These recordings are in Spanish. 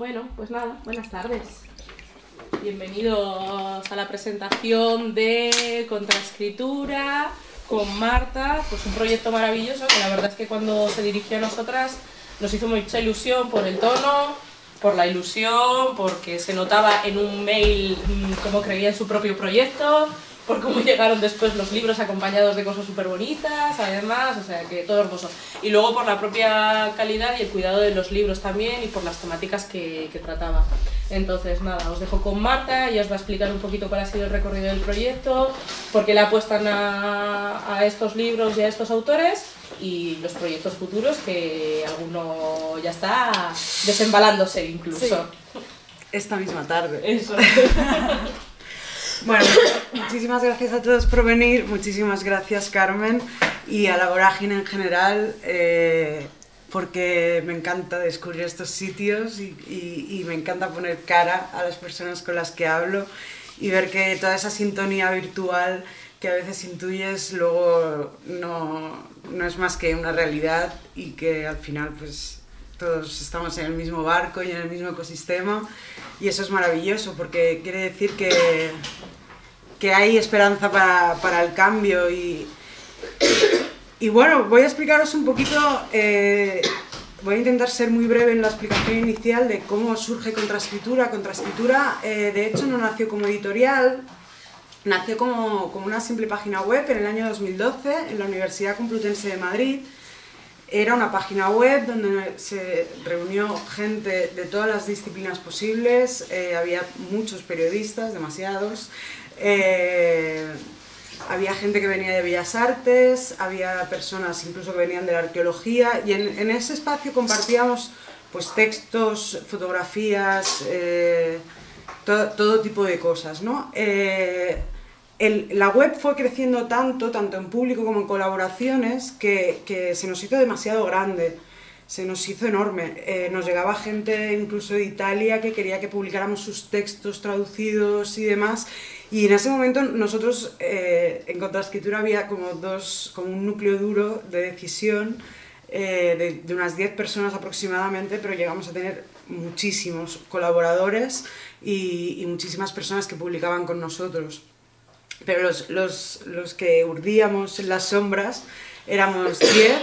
Bueno, pues nada, buenas tardes. Bienvenidos a la presentación de Contraescritura con Marta, pues un proyecto maravilloso que la verdad es que cuando se dirigió a nosotras nos hizo mucha ilusión por el tono, por la ilusión, porque se notaba en un mail cómo creía en su propio proyecto, por cómo llegaron después los libros acompañados de cosas súper bonitas, además, o sea que todo hermoso. Y luego por la propia calidad y el cuidado de los libros también y por las temáticas que trataba. Entonces nada, os dejo con Marta, ella os va a explicar un poquito cuál ha sido el recorrido del proyecto, por qué le apuestan a estos libros y a estos autores y los proyectos futuros, que alguno ya está desembalándose incluso. Sí. Esta misma tarde. Eso. Bueno, muchísimas gracias a todos por venir, muchísimas gracias Carmen y a la Vorágine en general, porque me encanta descubrir estos sitios y me encanta poner cara a las personas con las que hablo y ver que toda esa sintonía virtual que a veces intuyes luego no es más que una realidad y que al final pues todos estamos en el mismo barco y en el mismo ecosistema y eso es maravilloso porque quiere decir que hay esperanza para el cambio y bueno, voy a explicaros un poquito, voy a intentar ser muy breve en la explicación inicial de cómo surge Contraescritura. Contraescritura de hecho no nació como editorial, nació como una simple página web en el año 2012 en la Universidad Complutense de Madrid. Era una página web donde se reunió gente de todas las disciplinas posibles, había muchos periodistas, demasiados, había gente que venía de Bellas Artes, había personas incluso que venían de la arqueología y en ese espacio compartíamos pues, textos, fotografías, todo tipo de cosas, ¿no? La web fue creciendo tanto en público como en colaboraciones, que se nos hizo demasiado grande, se nos hizo enorme. Nos llegaba gente incluso de Italia que quería que publicáramos sus textos traducidos y demás, y en ese momento nosotros en Contraescritura había como un núcleo duro de decisión de unas 10 personas aproximadamente, pero llegamos a tener muchísimos colaboradores y muchísimas personas que publicaban con nosotros. Pero los que urdíamos en las sombras éramos 10,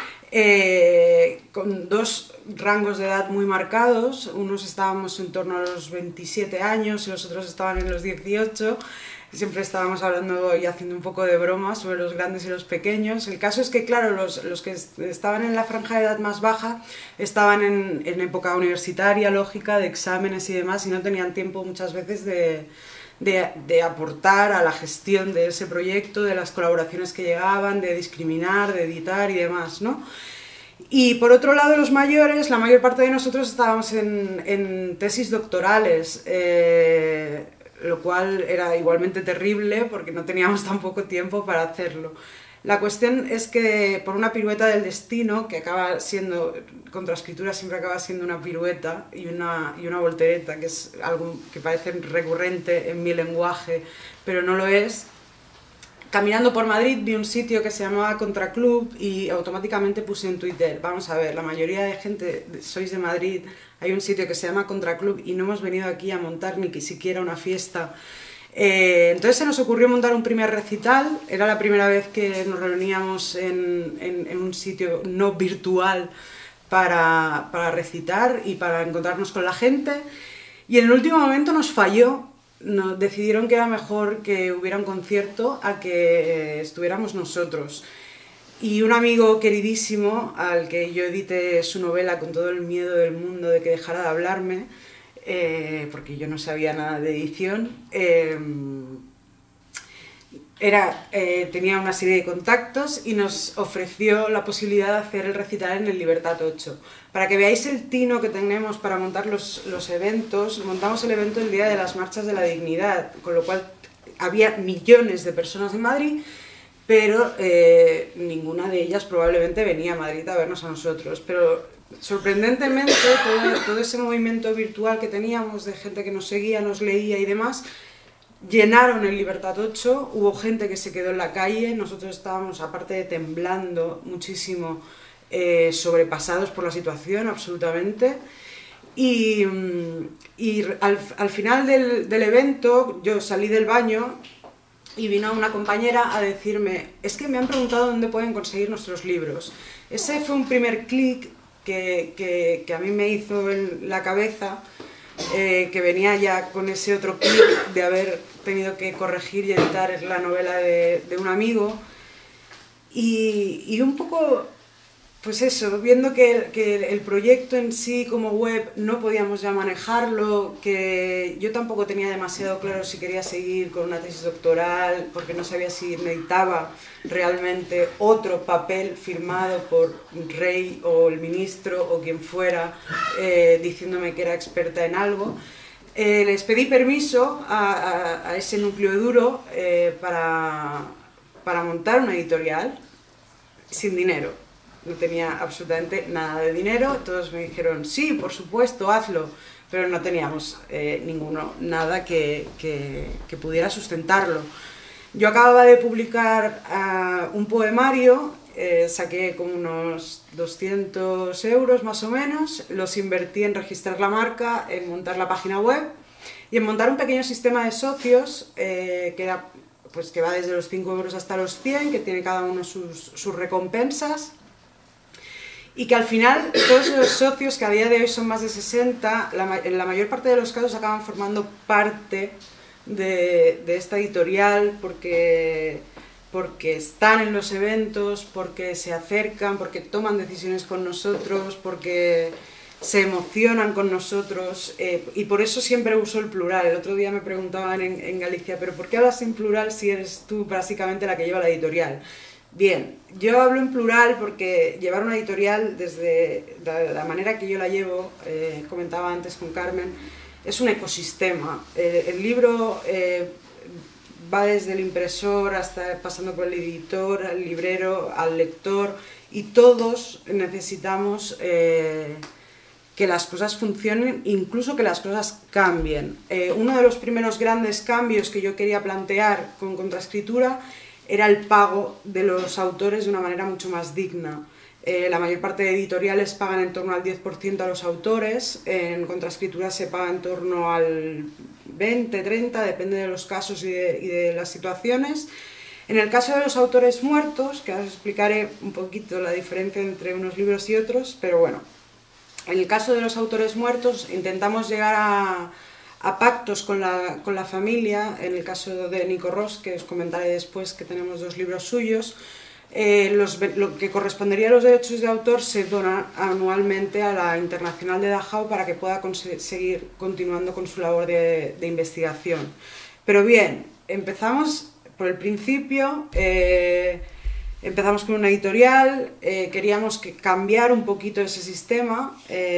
con dos rangos de edad muy marcados. Unos estábamos en torno a los 27 años y los otros estaban en los 18. Siempre estábamos hablando y haciendo un poco de broma sobre los grandes y los pequeños. El caso es que, claro, los que estaban en la franja de edad más baja estaban en época universitaria, lógica, de exámenes y demás, y no tenían tiempo muchas veces de aportar a la gestión de ese proyecto, de las colaboraciones que llegaban, de discriminar, de editar y demás, ¿no? Y por otro lado, los mayores, la mayor parte de nosotros estábamos en tesis doctorales, lo cual era igualmente terrible porque no teníamos tan poco tiempo para hacerlo. La cuestión es que por una pirueta del destino, que acaba siendo, Contraescritura siempre acaba siendo una pirueta y una voltereta, que es algo que parece recurrente en mi lenguaje, pero no lo es. Caminando por Madrid vi un sitio que se llamaba Contraclub y automáticamente puse en Twitter, vamos a ver, la mayoría de gente sois de Madrid, hay un sitio que se llama Contraclub y no hemos venido aquí a montar ni siquiera una fiesta. Entonces se nos ocurrió montar un primer recital, era la primera vez que nos reuníamos en un sitio no virtual para recitar y para encontrarnos con la gente, y en el último momento nos falló, decidieron que era mejor que hubiera un concierto a que estuviéramos nosotros. Y un amigo queridísimo, al que yo edité su novela con todo el miedo del mundo de que dejara de hablarme, porque yo no sabía nada de edición, tenía una serie de contactos y nos ofreció la posibilidad de hacer el recital en el Libertad 8. Para que veáis el tino que tenemos para montar los eventos, montamos el evento el día de las Marchas de la Dignidad, con lo cual había millones de personas en Madrid, pero ninguna de ellas probablemente venía a Madrid a vernos a nosotros. Pero sorprendentemente todo ese movimiento virtual que teníamos de gente que nos seguía, nos leía y demás, llenaron el Libertad 8, hubo gente que se quedó en la calle, nosotros estábamos, aparte de temblando muchísimo, sobrepasados por la situación absolutamente, Y al final del evento yo salí del baño y vino una compañera a decirme, es que me han preguntado dónde pueden conseguir nuestros libros. Ese fue un primer clic que a mí me hizo en la cabeza, que venía ya con ese otro clic de haber tenido que corregir y editar la novela de un amigo. Y un poco, pues eso, viendo que el proyecto en sí como web no podíamos ya manejarlo, que yo tampoco tenía demasiado claro si quería seguir con una tesis doctoral, porque no sabía si necesitaba realmente otro papel firmado por rey o el ministro o quien fuera, diciéndome que era experta en algo. Les pedí permiso a ese núcleo duro para montar una editorial sin dinero. No tenía absolutamente nada de dinero, todos me dijeron, sí, por supuesto, hazlo, pero no teníamos nada que pudiera sustentarlo. Yo acababa de publicar un poemario, saqué como unos 200 euros más o menos, los invertí en registrar la marca, en montar la página web y en montar un pequeño sistema de socios que va desde los 5 euros hasta los 100, que tiene cada uno sus recompensas. Y que al final todos los socios, que a día de hoy son más de 60, en la mayor parte de los casos acaban formando parte de esta editorial porque están en los eventos, porque se acercan, porque toman decisiones con nosotros, porque se emocionan con nosotros, y por eso siempre uso el plural. El otro día me preguntaban en Galicia, ¿pero por qué hablas en plural si eres tú básicamente la que lleva la editorial? Bien, yo hablo en plural porque llevar una editorial desde la manera que yo la llevo, comentaba antes con Carmen, es un ecosistema. El libro va desde el impresor hasta pasando por el editor, al librero, al lector, y todos necesitamos que las cosas funcionen, incluso que las cosas cambien. Uno de los primeros grandes cambios que yo quería plantear con Contraescritura era el pago de los autores de una manera mucho más digna. La mayor parte de editoriales pagan en torno al 10% a los autores, en Contraescritura se paga en torno al 20-30%, depende de los casos y de las situaciones. En el caso de los autores muertos, que ahora os explicaré un poquito la diferencia entre unos libros y otros, pero bueno, en el caso de los autores muertos intentamos llegar a pactos con la familia. En el caso de Nico Ros, que os comentaré después, que tenemos 2 libros suyos, lo que correspondería a los derechos de autor se dona anualmente a la Internacional de Dachau para que pueda seguir continuando con su labor de investigación. Pero bien, empezamos por el principio, empezamos con una editorial, queríamos cambiar un poquito ese sistema,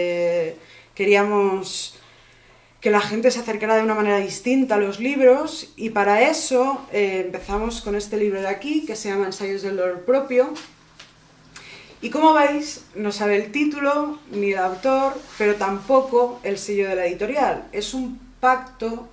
queríamos que la gente se acercara de una manera distinta a los libros, y para eso empezamos con este libro de aquí, que se llama Ensayos del dolor propio. Y como veis, no sabe el título ni el autor, pero tampoco el sello de la editorial. Es un pacto,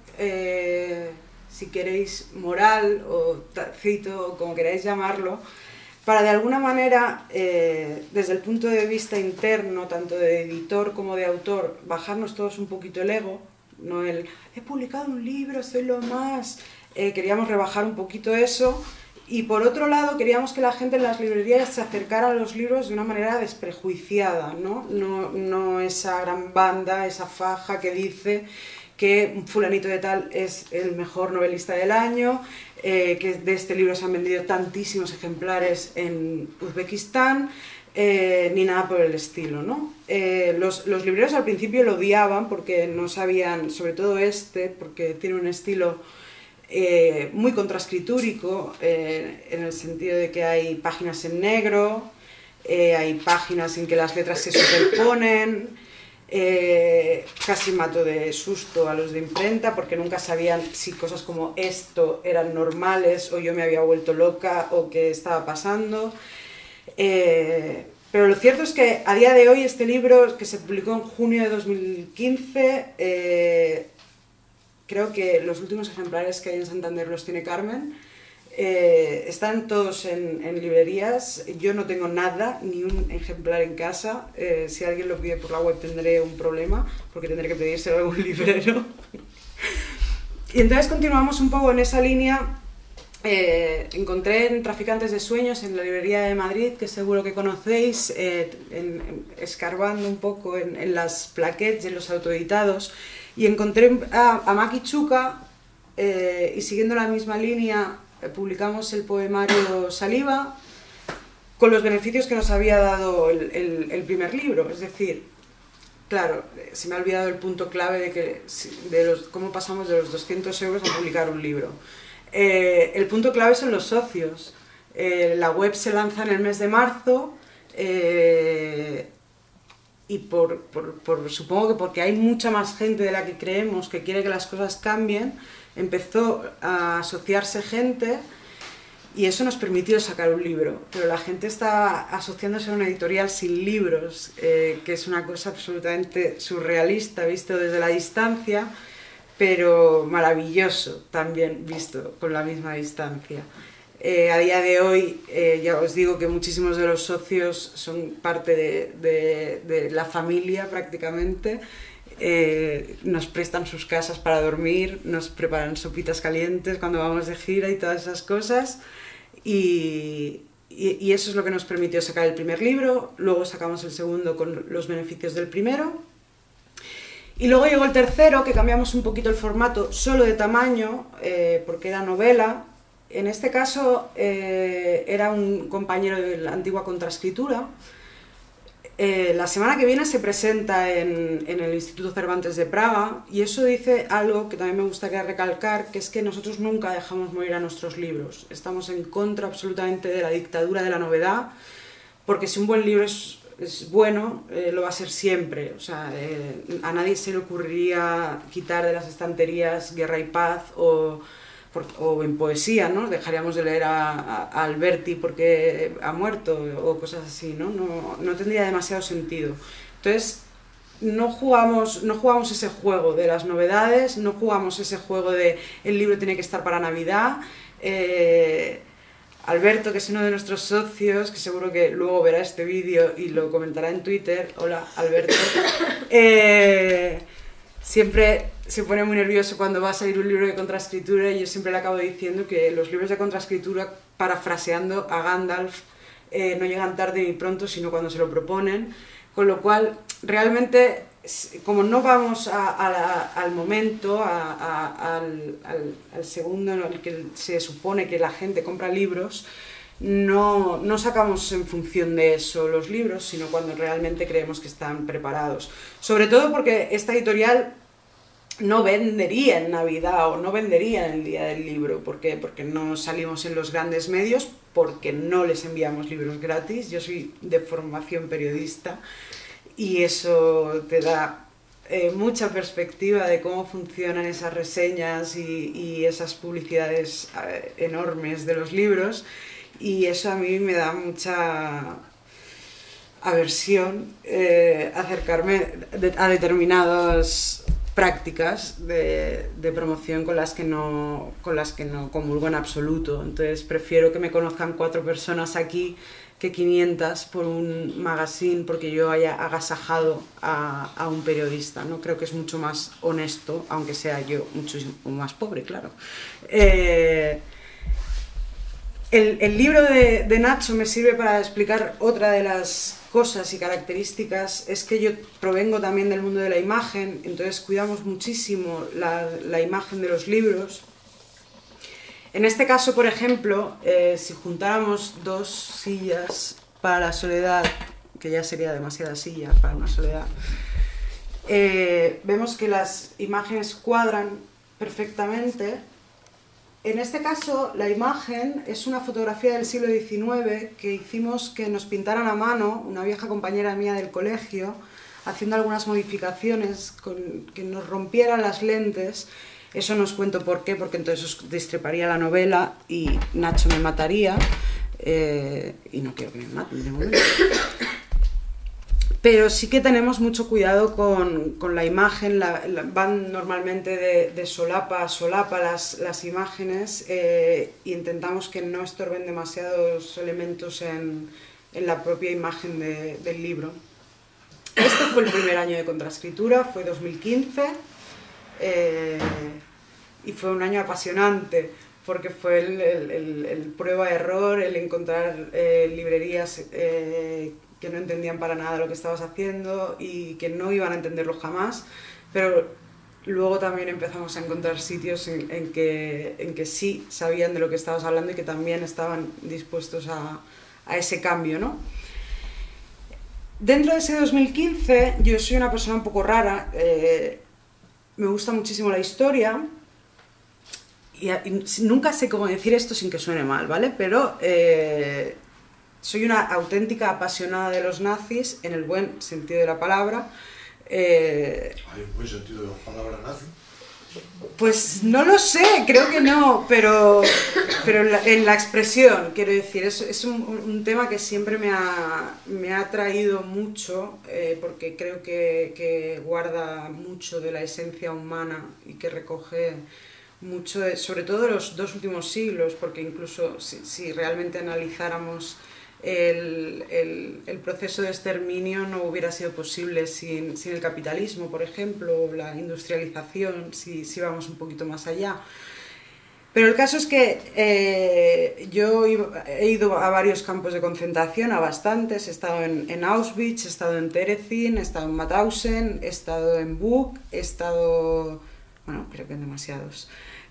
si queréis, moral o tácito, o como queráis llamarlo, para de alguna manera, desde el punto de vista interno, tanto de editor como de autor, bajarnos todos un poquito el ego. No he publicado un libro, soy lo más. Queríamos rebajar un poquito eso, y por otro lado queríamos que la gente en las librerías se acercara a los libros de una manera desprejuiciada, no esa gran banda, esa faja que dice que fulanito de tal es el mejor novelista del año, que de este libro se han vendido tantísimos ejemplares en Uzbekistán, ni nada por el estilo, ¿no? Los libreros al principio lo odiaban porque no sabían, sobre todo porque tiene un estilo muy contraescritúrico, en el sentido de que hay páginas en negro, hay páginas en que las letras se superponen, casi mato de susto a los de imprenta porque nunca sabían si cosas como esto eran normales o yo me había vuelto loca o qué estaba pasando. Pero lo cierto es que a día de hoy este libro, que se publicó en junio de 2015, creo que los últimos ejemplares que hay en Santander los tiene Carmen, Están todos en librerías. Yo no tengo nada, ni un ejemplar en casa. Si alguien lo pide por la web tendré un problema, porque tendré que pedírselo a algún librero. Y entonces continuamos un poco en esa línea. Encontré en Traficantes de Sueños, en la librería de Madrid, que seguro que conocéis, escarbando un poco en las plaquettes, en los autoeditados, y encontré a Maki Chuka, y siguiendo la misma línea publicamos el poemario Saliva, con los beneficios que nos había dado el primer libro. Es decir, claro, se me ha olvidado el punto clave de cómo pasamos de los 200 euros a publicar un libro. El punto clave son los socios. La web se lanza en el mes de marzo, y supongo que porque hay mucha más gente de la que creemos que quiere que las cosas cambien, empezó a asociarse gente y eso nos permitió sacar un libro. Pero la gente está asociándose a una editorial sin libros, que es una cosa absolutamente surrealista visto desde la distancia, pero maravilloso también visto con la misma distancia. A día de hoy, ya os digo que muchísimos de los socios son parte de la familia prácticamente. Nos prestan sus casas para dormir, nos preparan sopitas calientes cuando vamos de gira y todas esas cosas. Y eso es lo que nos permitió sacar el primer libro. Luego sacamos el segundo con los beneficios del primero. Y luego llegó el tercero, que cambiamos un poquito el formato, solo de tamaño, porque era novela. En este caso era un compañero de la antigua Contraescritura. La semana que viene se presenta en el Instituto Cervantes de Praga, y eso dice algo que también me gustaría recalcar, que es que nosotros nunca dejamos morir a nuestros libros. Estamos en contra absolutamente de la dictadura de la novedad, porque si un buen libro es bueno, lo va a ser siempre. O sea, a nadie se le ocurriría quitar de las estanterías Guerra y Paz o en poesía, ¿no? Dejaríamos de leer a Alberti porque ha muerto o cosas así, ¿no? No tendría demasiado sentido. Entonces, no jugamos ese juego de las novedades, no jugamos ese juego de el libro tiene que estar para Navidad. Alberto, que es uno de nuestros socios, que seguro que luego verá este vídeo y lo comentará en Twitter. Hola, Alberto. Siempre se pone muy nervioso cuando va a salir un libro de contraescritura, y yo siempre le acabo diciendo que los libros de contraescritura, parafraseando a Gandalf, no llegan tarde ni pronto, sino cuando se lo proponen. Con lo cual, realmente, como no vamos al momento, al segundo en el que se supone que la gente compra libros, no sacamos en función de eso los libros, sino cuando realmente creemos que están preparados. Sobre todo porque esta editorial no vendería en Navidad o no vendería en el día del libro. ¿Por qué? Porque no salimos en los grandes medios, porque no les enviamos libros gratis. Yo soy de formación periodista y eso te da mucha perspectiva de cómo funcionan esas reseñas y esas publicidades enormes de los libros, y eso a mí me da mucha aversión acercarme a determinadas prácticas de promoción con las que no comulgo en absoluto. Entonces prefiero que me conozcan 4 personas aquí que 500 por un magazine porque yo haya agasajado a un periodista, ¿no? Creo que es mucho más honesto, aunque sea yo muchísimo más pobre, claro. El libro de Nacho me sirve para explicar otra de las cosas y características. Es que yo provengo también del mundo de la imagen, entonces cuidamos muchísimo la imagen de los libros. En este caso, por ejemplo, si juntáramos 2 sillas para la soledad, que ya sería demasiada silla para una soledad, vemos que las imágenes cuadran perfectamente. En este caso, la imagen es una fotografía del siglo XIX que hicimos que nos pintaran a mano una vieja compañera mía del colegio, haciendo algunas modificaciones, que nos rompieran las lentes. Eso no os cuento por qué, porque entonces os destriparía la novela y Nacho me mataría, y no quiero que me maten de momento. pero sí que tenemos mucho cuidado con la imagen, van normalmente de solapa a solapa las imágenes, y intentamos que no estorben demasiados elementos en la propia imagen del libro. Este fue el primer año de contraescritura, fue 2015, y fue un año apasionante, porque fue el prueba-error, el encontrar librerías que no entendían para nada lo que estabas haciendo y que no iban a entenderlo jamás, pero luego también empezamos a encontrar sitios en que sí sabían de lo que estabas hablando y que también estaban dispuestos a ese cambio, ¿no? Dentro de ese 2015 yo soy una persona un poco rara, me gusta muchísimo la historia y nunca sé cómo decir esto sin que suene mal, ¿vale? Pero soy una auténtica apasionada de los nazis, en el buen sentido de la palabra. ¿Hay un buen sentido de la palabra nazi? Pues no lo sé, creo que no, pero en la expresión, quiero decir, es un tema que siempre me ha atraído mucho, porque creo que guarda mucho de la esencia humana y que recoge mucho, sobre todo de los 2 últimos siglos, porque incluso si realmente analizáramos el proceso de exterminio no hubiera sido posible sin el capitalismo, por ejemplo, la industrialización, si vamos un poquito más allá. Pero el caso es que yo he ido a varios campos de concentración, a bastantes. He estado en Auschwitz, he estado en Terezin, he estado en Mauthausen, he estado en Buch, he estado... bueno, creo que en demasiados.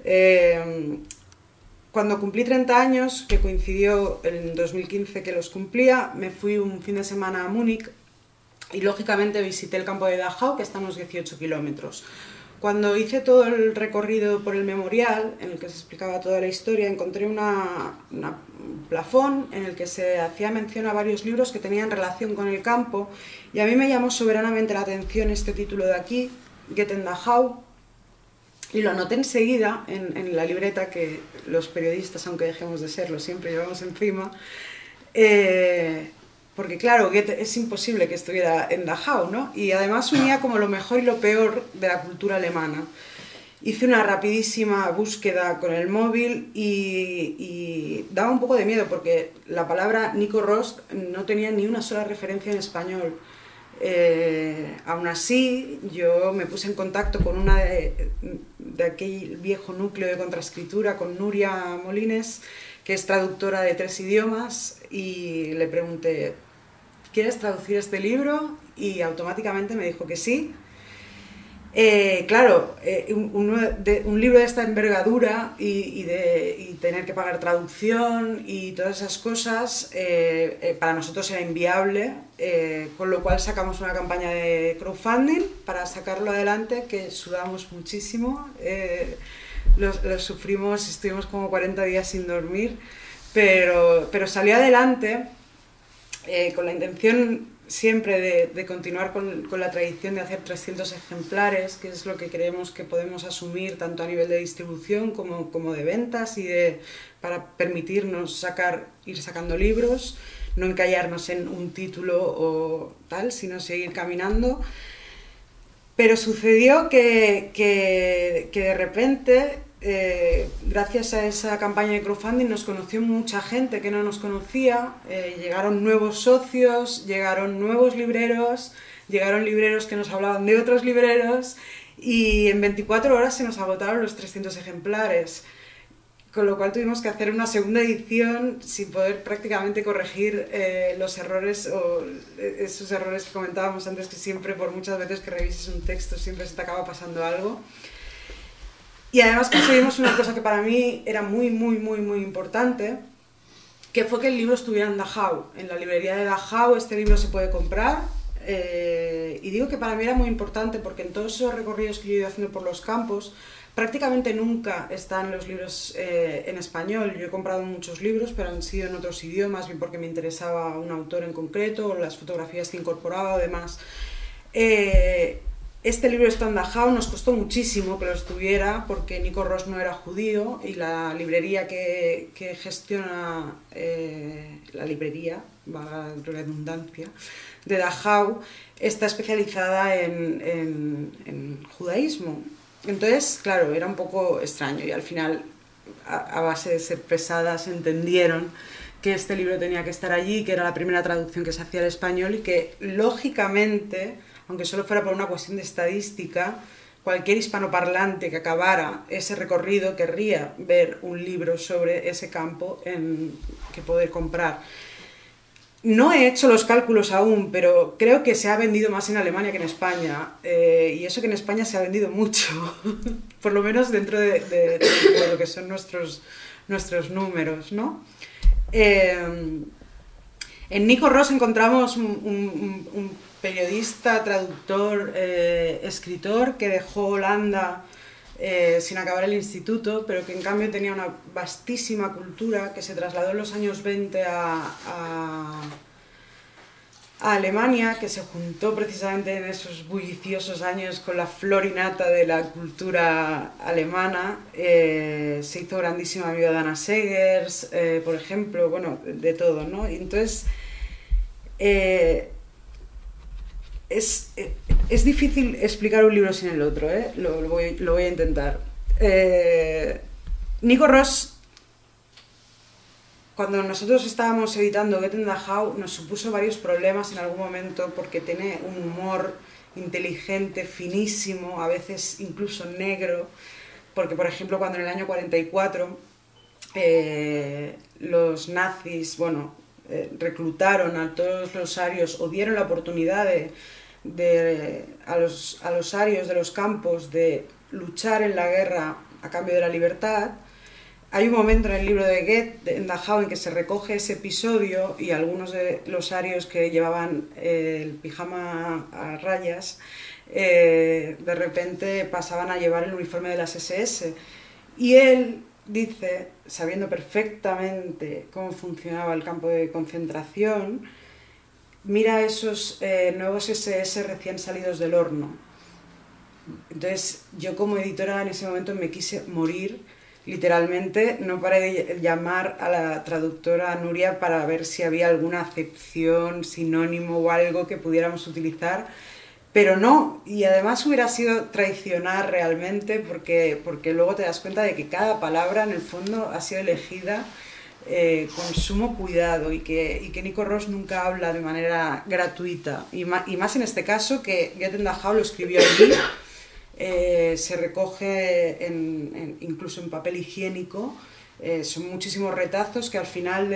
Cuando cumplí 30 años, que coincidió en 2015 que los cumplía, me fui un fin de semana a Múnich y lógicamente visité el campo de Dachau, que está a unos 18 kilómetros. Cuando hice todo el recorrido por el memorial, en el que se explicaba toda la historia, encontré un plafón en el que se hacía mención a varios libros que tenían relación con el campo, y a mí me llamó soberanamente la atención este título de aquí, Goethe in Dachau, y lo anoté enseguida en la libreta que los periodistas, aunque dejemos de serlo, siempre llevamos encima, porque claro, Goethe es imposible que estuviera en Dachau, ¿no? Y además unía como lo mejor y lo peor de la cultura alemana. Hice una rapidísima búsqueda con el móvil y daba un poco de miedo porque la palabra Nico Rost no tenía ni una sola referencia en español. Aún así, yo me puse en contacto con una de aquel viejo núcleo de contraescritura, con Nuria Molines, que es traductora de 3 idiomas, y le pregunté, ¿quieres traducir este libro? Y automáticamente me dijo que sí. Claro, un libro de esta envergadura y tener que pagar traducción y todas esas cosas, para nosotros era inviable, con lo cual sacamos una campaña de crowdfunding para sacarlo adelante, que sudamos muchísimo, lo sufrimos, estuvimos como 40 días sin dormir, pero salió adelante, con la intención siempre de continuar con la tradición de hacer 300 ejemplares, que es lo que creemos que podemos asumir tanto a nivel de distribución como de ventas, y para permitirnos ir sacando libros, no encallarnos en un título o tal, sino seguir caminando. Pero sucedió que de repente, gracias a esa campaña de crowdfunding, nos conoció mucha gente que no nos conocía, llegaron nuevos socios, llegaron nuevos libreros, llegaron libreros que nos hablaban de otros libreros, y en 24 horas se nos agotaron los 300 ejemplares, con lo cual tuvimos que hacer una segunda edición sin poder prácticamente corregir los errores, o esos errores que comentábamos antes, que siempre, por muchas veces que revises un texto, siempre se te acaba pasando algo. Y además conseguimos una cosa que para mí era muy importante, que fue que el libro estuviera en Dachau. En la librería de Dachau este libro se puede comprar, y digo que para mí era muy importante porque en todos esos recorridos que yo he ido haciendo por los campos, prácticamente nunca están los libros en español. Yo he comprado muchos libros, pero han sido en otros idiomas, bien porque me interesaba un autor en concreto, o las fotografías que incorporaba o demás. Este libro está en Dachau, nos costó muchísimo que lo estuviera porque Nico Rost no era judío, y la librería que gestiona la librería valga la redundancia, de Dachau, está especializada en judaísmo. Entonces, claro, era un poco extraño y al final, a base de ser pesadas, entendieron que este libro tenía que estar allí, que era la primera traducción que se hacía al español y que, lógicamente, aunque solo fuera por una cuestión de estadística, cualquier hispanoparlante que acabara ese recorrido querría ver un libro sobre ese campo que poder comprar. No he hecho los cálculos aún, pero creo que se ha vendido más en Alemania que en España. Y eso que en España se ha vendido mucho, por lo menos dentro de lo que son nuestros números, ¿no? En Nico Ross encontramos un periodista, traductor, escritor que dejó Holanda sin acabar el instituto, pero que en cambio tenía una vastísima cultura, que se trasladó en los años 20 a Alemania, que se juntó precisamente en esos bulliciosos años con la flor y nata de la cultura alemana. Se hizo grandísimo amigo de Anna Segers, por ejemplo, bueno, de todo, ¿no? Y entonces es difícil explicar un libro sin el otro, ¿eh? Lo voy a intentar. Nico Ross, cuando nosotros estábamos editando Goethe in Dachau, nos supuso varios problemas en algún momento porque tiene un humor inteligente, finísimo, a veces incluso negro, porque por ejemplo cuando en el año 44 los nazis, bueno, reclutaron a todos los arios o dieron la oportunidad a los arios de los campos de luchar en la guerra a cambio de la libertad. Hay un momento en el libro de Goethe in Dachau en que se recoge ese episodio y algunos de los arios que llevaban el pijama a rayas de repente pasaban a llevar el uniforme de las SS. Y él dice, sabiendo perfectamente cómo funcionaba el campo de concentración, mira a esos nuevos SS recién salidos del horno. Entonces yo como editora en ese momento me quise morir, literalmente. No paré de llamar a la traductora Nuria para ver si había alguna acepción, sinónimo o algo que pudiéramos utilizar, pero no, y además hubiera sido traicionar realmente porque luego te das cuenta de que cada palabra en el fondo ha sido elegida con sumo cuidado y que Nico Ross nunca habla de manera gratuita, y más en este caso que Goethe in Dachau lo escribió allí. Se recoge incluso en papel higiénico, son muchísimos retazos que al final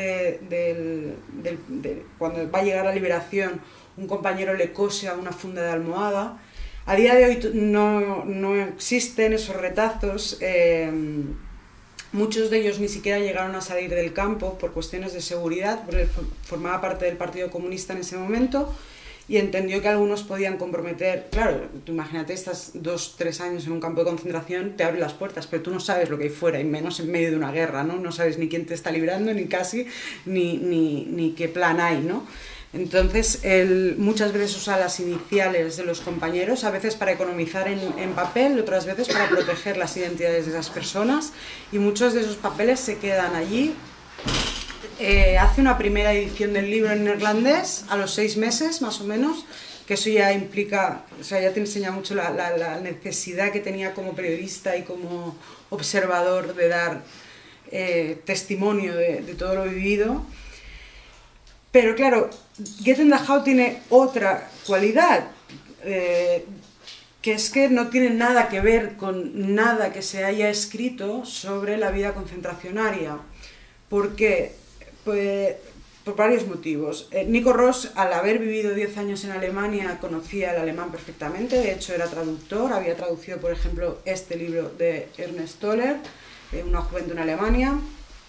cuando va a llegar la liberación un compañero le cose a una funda de almohada. A día de hoy no existen esos retazos, muchos de ellos ni siquiera llegaron a salir del campo por cuestiones de seguridad, porque formaba parte del Partido Comunista en ese momento, y entendió que algunos podían comprometer. Claro, tú imagínate, estás 2-3 años en un campo de concentración, te abren las puertas, pero tú no sabes lo que hay fuera, y menos en medio de una guerra, ¿no? No sabes ni quién te está librando, ni casi, ni qué plan hay, ¿no? Entonces, él muchas veces usa las iniciales de los compañeros, a veces para economizar en papel, otras veces para proteger las identidades de esas personas, y muchos de esos papeles se quedan allí. Hace una primera edición del libro en neerlandés a los 6 meses, más o menos, que eso ya implica, o sea, ya te enseña mucho la necesidad que tenía como periodista y como observador de dar testimonio de todo lo vivido. Pero claro, Goethe in Dachau tiene otra cualidad, que es que no tiene nada que ver con nada que se haya escrito sobre la vida concentracionaria. ¿Por qué? Pues, por varios motivos. Nico Ross, al haber vivido 10 años en Alemania, conocía el alemán perfectamente, de hecho era traductor, había traducido, por ejemplo, este libro de Ernst Toller, Una juventud en Alemania.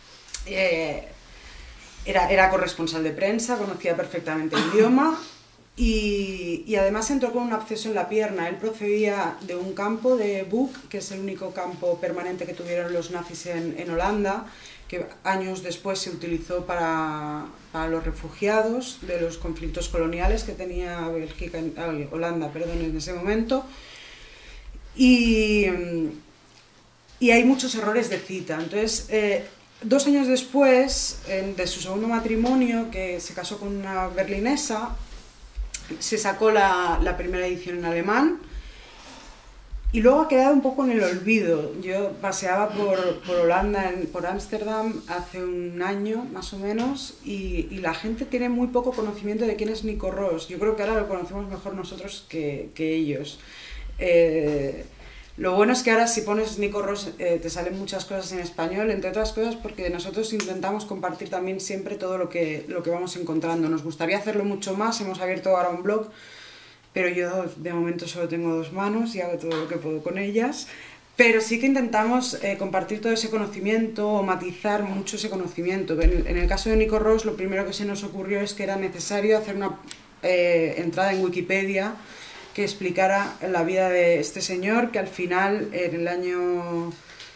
Era corresponsal de prensa, conocía perfectamente el idioma y además entró con un absceso en la pierna. Él procedía de un campo de Buch, que es el único campo permanente que tuvieron los nazis en Holanda, que años después se utilizó para los refugiados de los conflictos coloniales que tenía Holanda en ese momento. Y hay muchos errores de cita. Entonces, 2 años después de su segundo matrimonio, que se casó con una berlinesa, se sacó la primera edición en alemán y luego ha quedado un poco en el olvido. Yo paseaba por Holanda, por Ámsterdam, hace un año más o menos, y la gente tiene muy poco conocimiento de quién es Nico Ross. Yo creo que ahora lo conocemos mejor nosotros que ellos. Lo bueno es que ahora si pones Nico Ross te salen muchas cosas en español, entre otras cosas porque nosotros intentamos compartir también siempre todo lo que vamos encontrando. Nos gustaría hacerlo mucho más, hemos abierto ahora un blog, pero yo de momento solo tengo 2 manos y hago todo lo que puedo con ellas. Pero sí que intentamos compartir todo ese conocimiento o matizar mucho ese conocimiento. En el caso de Nico Ross, lo primero que se nos ocurrió es que era necesario hacer una entrada en Wikipedia que explicara la vida de este señor, que al final, en el año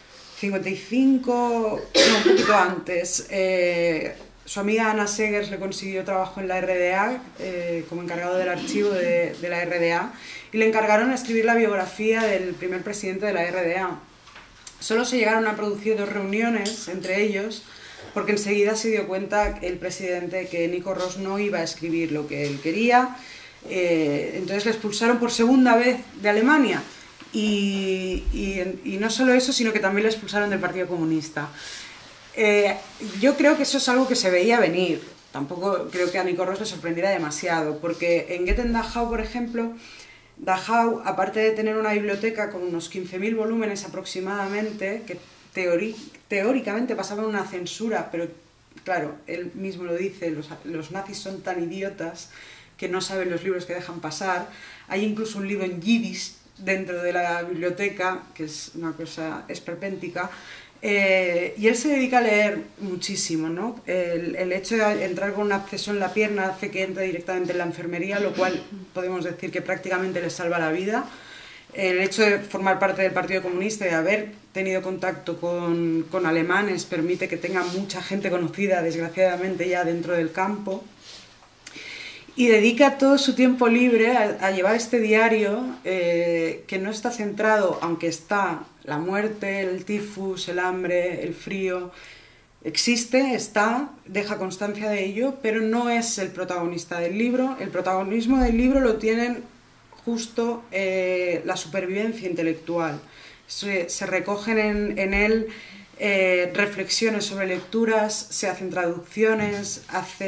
55, no, un poquito antes, su amiga Ana Segers le consiguió trabajo en la RDA, como encargado del archivo de la RDA, y le encargaron escribir la biografía del primer presidente de la RDA. Solo se llegaron a producir 2 reuniones entre ellos, porque enseguida se dio cuenta el presidente que Nico Ross no iba a escribir lo que él quería. Entonces le expulsaron por segunda vez de Alemania y no solo eso, sino que también le expulsaron del Partido Comunista. Yo creo que eso es algo que se veía venir. Tampoco creo que a Nico Ross le sorprendiera demasiado, porque en Goethe Dachau, por ejemplo, Dachau, aparte de tener una biblioteca con unos 15.000 volúmenes aproximadamente, que teóricamente pasaban una censura, pero claro, él mismo lo dice, los nazis son tan idiotas que no saben los libros que dejan pasar. Hay incluso un libro en yiddish dentro de la biblioteca, que es una cosa esperpéntica, y él se dedica a leer muchísimo, ¿no? El hecho de entrar con un absceso en la pierna hace que entre directamente en la enfermería, lo cual podemos decir que prácticamente le salva la vida. El hecho de formar parte del Partido Comunista y de haber tenido contacto con alemanes permite que tenga mucha gente conocida, desgraciadamente, ya dentro del campo. Y dedica todo su tiempo libre a llevar este diario que no está centrado, aunque está la muerte, el tifus, el hambre, el frío, existe, deja constancia de ello, pero no es el protagonista del libro. El protagonismo del libro lo tienen justo la supervivencia intelectual. Se recogen en él reflexiones sobre lecturas, se hacen traducciones,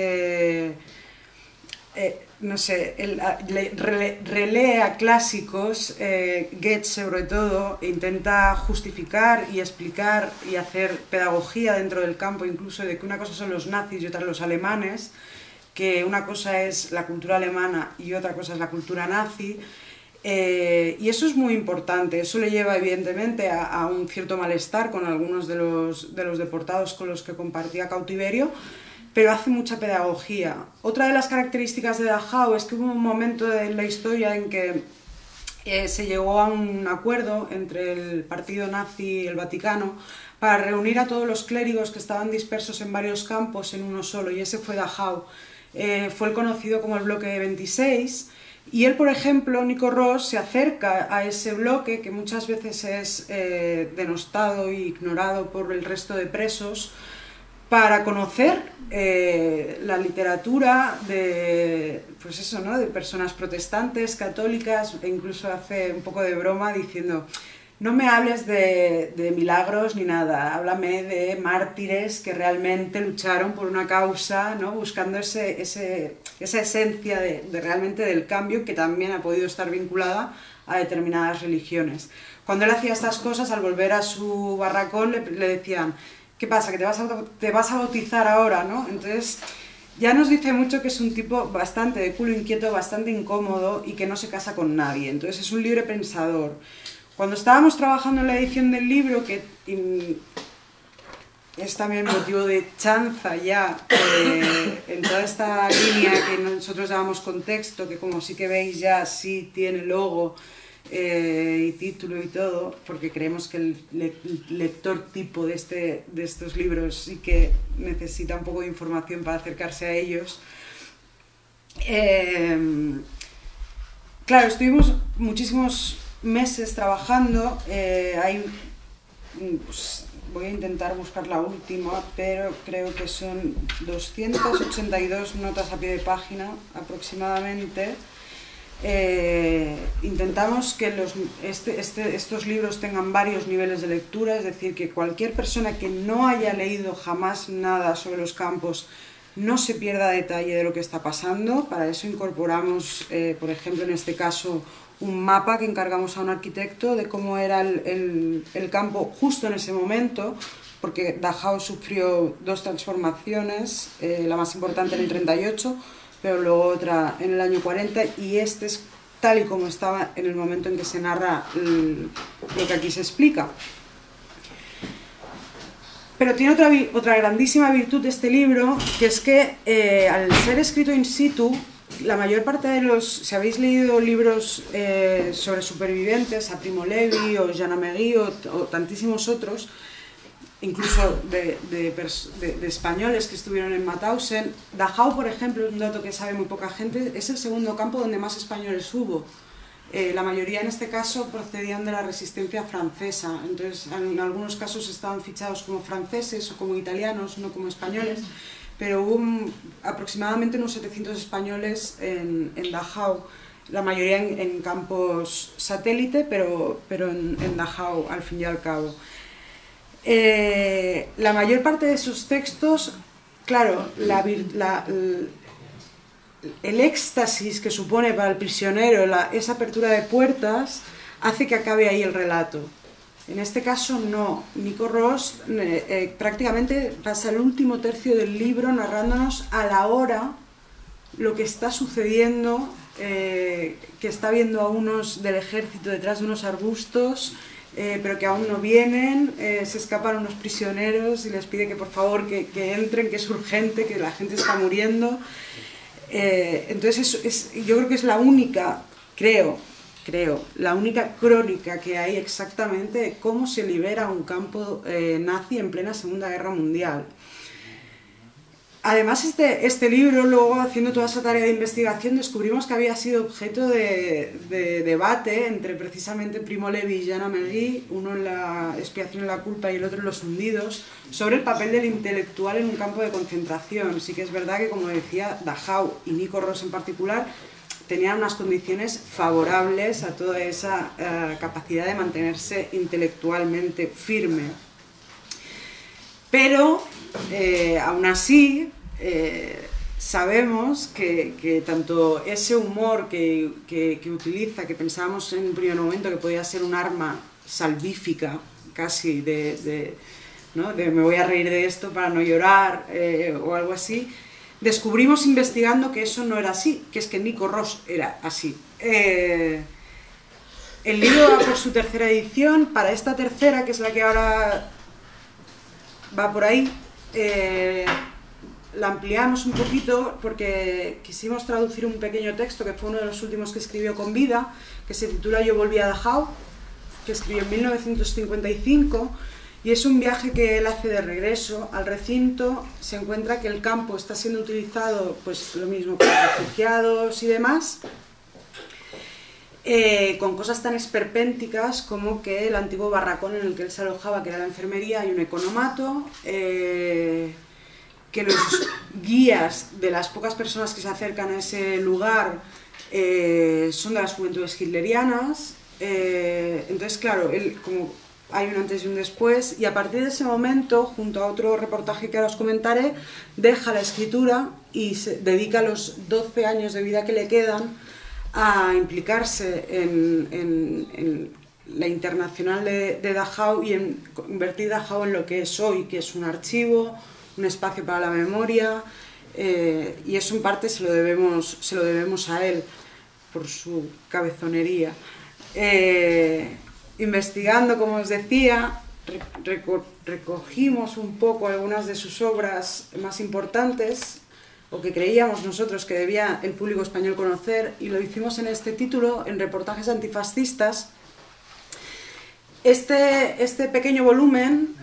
no sé, relee a clásicos, Goethe sobre todo, intenta justificar y explicar y hacer pedagogía dentro del campo, incluso de que una cosa son los nazis y otra los alemanes, que una cosa es la cultura alemana y otra cosa es la cultura nazi, y eso es muy importante. Eso le lleva evidentemente a un cierto malestar con algunos de los deportados con los que compartía cautiverio, pero hace mucha pedagogía. Otra de las características de Dachau es que hubo un momento en la historia en que se llegó a un acuerdo entre el partido nazi y el Vaticano para reunir a todos los clérigos que estaban dispersos en varios campos en uno solo, y ese fue Dachau. Fue el conocido como el bloque 26, y él, por ejemplo, Nico Ross, se acerca a ese bloque que muchas veces es denostado e ignorado por el resto de presos, para conocer la literatura de, pues eso, ¿no?, de personas protestantes, católicas, e incluso hace un poco de broma diciendo: no me hables de milagros ni nada, háblame de mártires que realmente lucharon por una causa, ¿no?, buscando esa esencia de realmente del cambio, que también ha podido estar vinculada a determinadas religiones. Cuando él hacía estas cosas, al volver a su barracón le decían: ¿qué pasa? ¿Que te vas a bautizar ahora, ¿no? Entonces ya nos dice mucho que es un tipo bastante de culo inquieto, bastante incómodo y que no se casa con nadie. Entonces es un libre pensador. Cuando estábamos trabajando en la edición del libro, que es también motivo de chanza ya en toda esta línea que nosotros llamamos contexto, que como sí que veis ya sí tiene logo y título y todo, porque creemos que el lector tipo de estos libros sí que necesita un poco de información para acercarse a ellos. Claro, estuvimos muchísimos meses trabajando, hay pues, voy a intentar buscar la última, pero creo que son 282 notas a pie de página aproximadamente. Intentamos que estos libros tengan varios niveles de lectura, es decir, que cualquier persona que no haya leído jamás nada sobre los campos no se pierda detalle de lo que está pasando. Para eso incorporamos, por ejemplo, en este caso, un mapa que encargamos a un arquitecto de cómo era el campo justo en ese momento, porque Dachau sufrió dos transformaciones, la más importante en el 38, pero luego otra en el año 40, y este es tal y como estaba en el momento en que se narra lo que aquí se explica. Pero tiene otra grandísima virtud de este libro, que es que al ser escrito in situ, la mayor parte de si habéis leído libros sobre supervivientes, a Primo Levi o Jean Améry o tantísimos otros, incluso de españoles que estuvieron en Mauthausen, Dachau, por ejemplo, es un dato que sabe muy poca gente, es el segundo campo donde más españoles hubo. La mayoría en este caso procedían de la resistencia francesa, entonces en algunos casos estaban fichados como franceses o como italianos, no como españoles, pero hubo aproximadamente unos 700 españoles en Dachau, la mayoría en campos satélite, pero en Dachau al fin y al cabo. La mayor parte de sus textos, claro, el éxtasis que supone para el prisionero esa apertura de puertas hace que acabe ahí el relato. En este caso no, Nico Ross prácticamente pasa el último tercio del libro narrándonos a la hora lo que está sucediendo, que está viendo a unos del ejército detrás de unos arbustos, pero que aún no vienen, se escapan unos prisioneros y les pide que por favor que entren, que es urgente, que la gente está muriendo. Entonces yo creo que es la única, creo, la única crónica que hay exactamente de cómo se libera un campo nazi en plena Segunda Guerra Mundial. Además, este libro, luego haciendo toda esa tarea de investigación, descubrimos que había sido objeto de debate entre precisamente Primo Levi y Jean Améry, uno en la expiación y la culpa y el otro en los hundidos, sobre el papel del intelectual en un campo de concentración. Sí que es verdad que, como decía, Dachau y Nico Ross en particular tenían unas condiciones favorables a toda esa capacidad de mantenerse intelectualmente firme. Pero, aún así, sabemos que tanto ese humor que utiliza, que pensábamos en un primer momento que podía ser un arma salvífica, casi ¿no? de me voy a reír de esto para no llorar, o algo así, descubrimos investigando que eso no era así, que es que Nico Ross era así. El libro va por su tercera edición. Para esta tercera, que es la que ahora va por ahí, la ampliamos un poquito porque quisimos traducir un pequeño texto que fue uno de los últimos que escribió con vida, que se titula Yo volví a Dachau, que escribió en 1955, y es un viaje que él hace de regreso al recinto. Se encuentra que el campo está siendo utilizado, pues lo mismo, para refugiados y demás, con cosas tan esperpénticas como que el antiguo barracón en el que él se alojaba, que era la enfermería, y un economato, que los guías de las pocas personas que se acercan a ese lugar son de las juventudes hitlerianas. Entonces, claro, él, como hay un antes y un después, y a partir de ese momento, junto a otro reportaje que ahora os comentaré, deja la escritura y se dedica los 12 años de vida que le quedan a implicarse en la internacional de Dachau y en convertir Dachau en lo que es hoy, que es un archivo, un espacio para la memoria, y eso en parte se lo debemos a él por su cabezonería. Investigando, como os decía, recogimos un poco algunas de sus obras más importantes, o que creíamos nosotros que debía el público español conocer, y lo hicimos en este título, en Reportajes antifascistas. Este pequeño volumen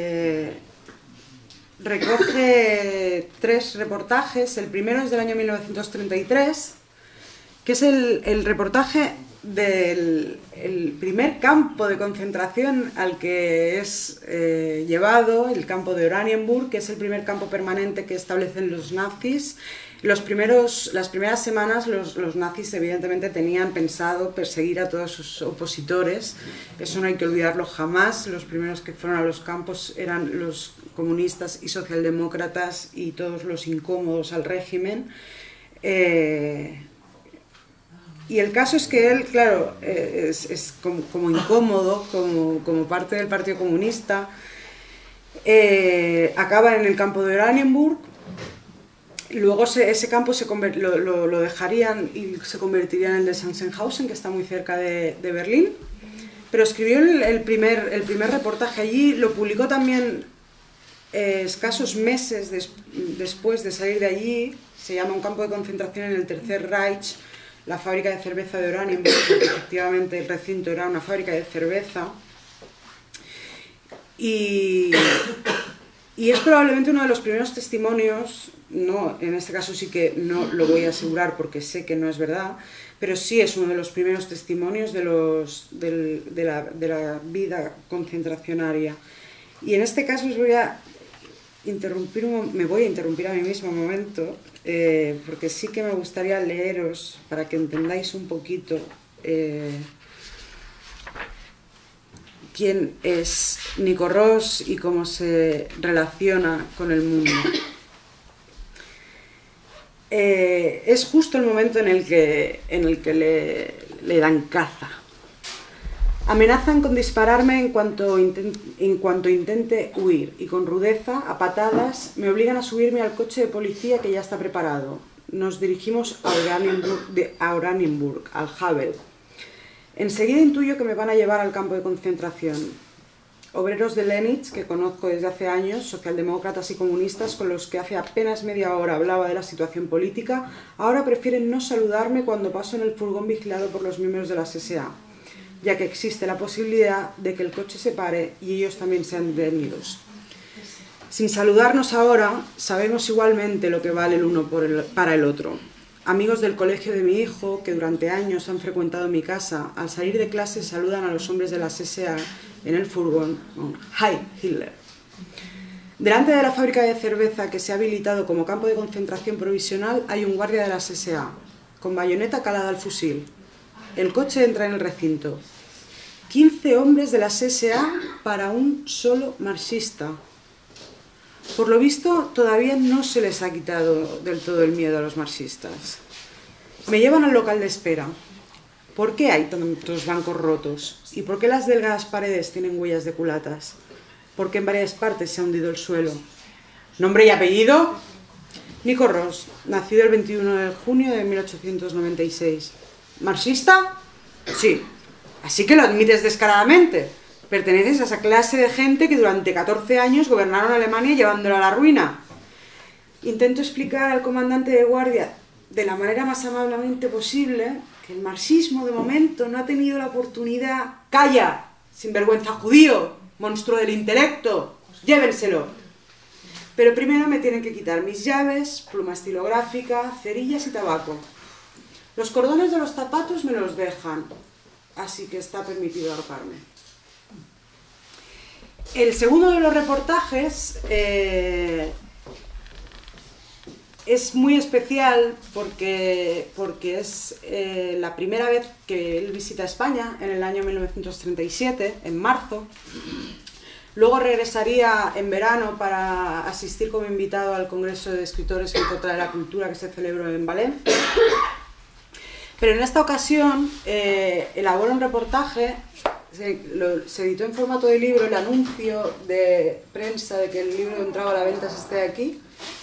recoge 3 reportajes. El primero es del año 1933, que es el reportaje del el primer campo de concentración al que es llevado, el campo de Oranienburg, que es el primer campo permanente que establecen los nazis. Las primeras semanas los nazis evidentemente tenían pensado perseguir a todos sus opositores, eso no hay que olvidarlo jamás. Los primeros que fueron a los campos eran los comunistas y socialdemócratas y todos los incómodos al régimen. Y el caso es que él, claro, es como incómodo, como parte del Partido Comunista, acaba en el campo de Oranienburg. Luego ese campo lo dejarían y se convertiría en el de Sachsenhausen, que está muy cerca de Berlín. Pero escribió el primer reportaje allí, lo publicó también escasos meses después de salir de allí. Se llama Un campo de concentración en el Tercer Reich, la fábrica de cerveza de Oranienburg, porque efectivamente el recinto era una fábrica de cerveza. Y es probablemente uno de los primeros testimonios, no, en este caso sí que no lo voy a asegurar porque sé que no es verdad, pero sí es uno de los primeros testimonios de la vida concentracionaria. Y en este caso os voy a me voy a interrumpir a mí mismo un momento, porque sí que me gustaría leeros para que entendáis un poquito quién es Nico Ross y cómo se relaciona con el mundo. Es justo el momento en el que le dan caza. Amenazan con dispararme en cuanto intente huir, y con rudeza, a patadas, me obligan a subirme al coche de policía que ya está preparado. Nos dirigimos a Oranienburg, al Havel. Enseguida intuyo que me van a llevar al campo de concentración. Obreros de Lenitz, que conozco desde hace años, socialdemócratas y comunistas con los que hace apenas media hora hablaba de la situación política, ahora prefieren no saludarme cuando paso en el furgón vigilado por los miembros de la SA, ya que existe la posibilidad de que el coche se pare y ellos también sean detenidos. Sin saludarnos ahora, sabemos igualmente lo que vale el uno para el otro. Amigos del colegio de mi hijo, que durante años han frecuentado mi casa, al salir de clase saludan a los hombres de la SA en el furgón con Heil Hitler. Delante de la fábrica de cerveza que se ha habilitado como campo de concentración provisional hay un guardia de la SA, con bayoneta calada al fusil. El coche entra en el recinto. 15 hombres de la SA para un solo marxista. Por lo visto, todavía no se les ha quitado del todo el miedo a los marxistas. Me llevan al local de espera. ¿Por qué hay tantos bancos rotos? ¿Y por qué las delgadas paredes tienen huellas de culatas? ¿Por qué en varias partes se ha hundido el suelo? ¿Nombre y apellido? Nico Ross, nacido el 21 de junio de 1896. ¿Marxista? Sí. Así que lo admites descaradamente. Perteneces a esa clase de gente que durante 14 años gobernaron Alemania llevándola a la ruina. Intento explicar al comandante de guardia de la manera más amablemente posible que el marxismo de momento no ha tenido la oportunidad... ¡Calla! ¡Sinvergüenza judío! ¡Monstruo del intelecto! ¡Llévenselo! Pero primero me tienen que quitar mis llaves, pluma estilográfica, cerillas y tabaco. Los cordones de los zapatos me los dejan, así que está permitido ahorcarme. El segundo de los reportajes es muy especial porque es la primera vez que él visita España, en el año 1937, en marzo. Luego regresaría en verano para asistir como invitado al Congreso de Escritores en contra de la Cultura que se celebró en Valencia. Pero en esta ocasión elabora un reportaje, se editó en formato de libro, el anuncio de prensa de que el libro entraba a la venta se esté aquí.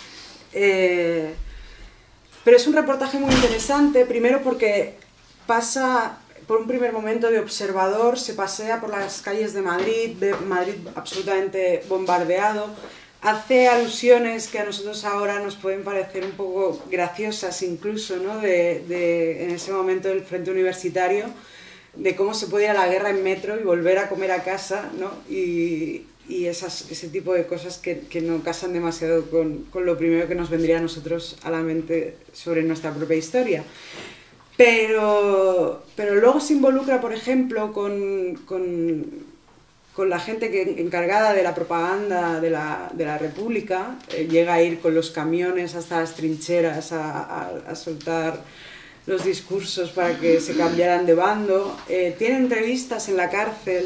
Pero es un reportaje muy interesante, primero porque pasa por un primer momento de observador, se pasea por las calles de Madrid, ve Madrid absolutamente bombardeado, hace alusiones que a nosotros ahora nos pueden parecer un poco graciosas incluso, ¿no? En ese momento del frente universitario, de cómo se puede ir a la guerra en metro y volver a comer a casa, ¿no? Y ese tipo de cosas que no casan demasiado con lo primero que nos vendría a nosotros a la mente sobre nuestra propia historia. Pero luego se involucra, por ejemplo, con la gente encargada de la propaganda de la República. Llega a ir con los camiones hasta las trincheras a soltar los discursos para que se cambiaran de bando. Tiene entrevistas en la cárcel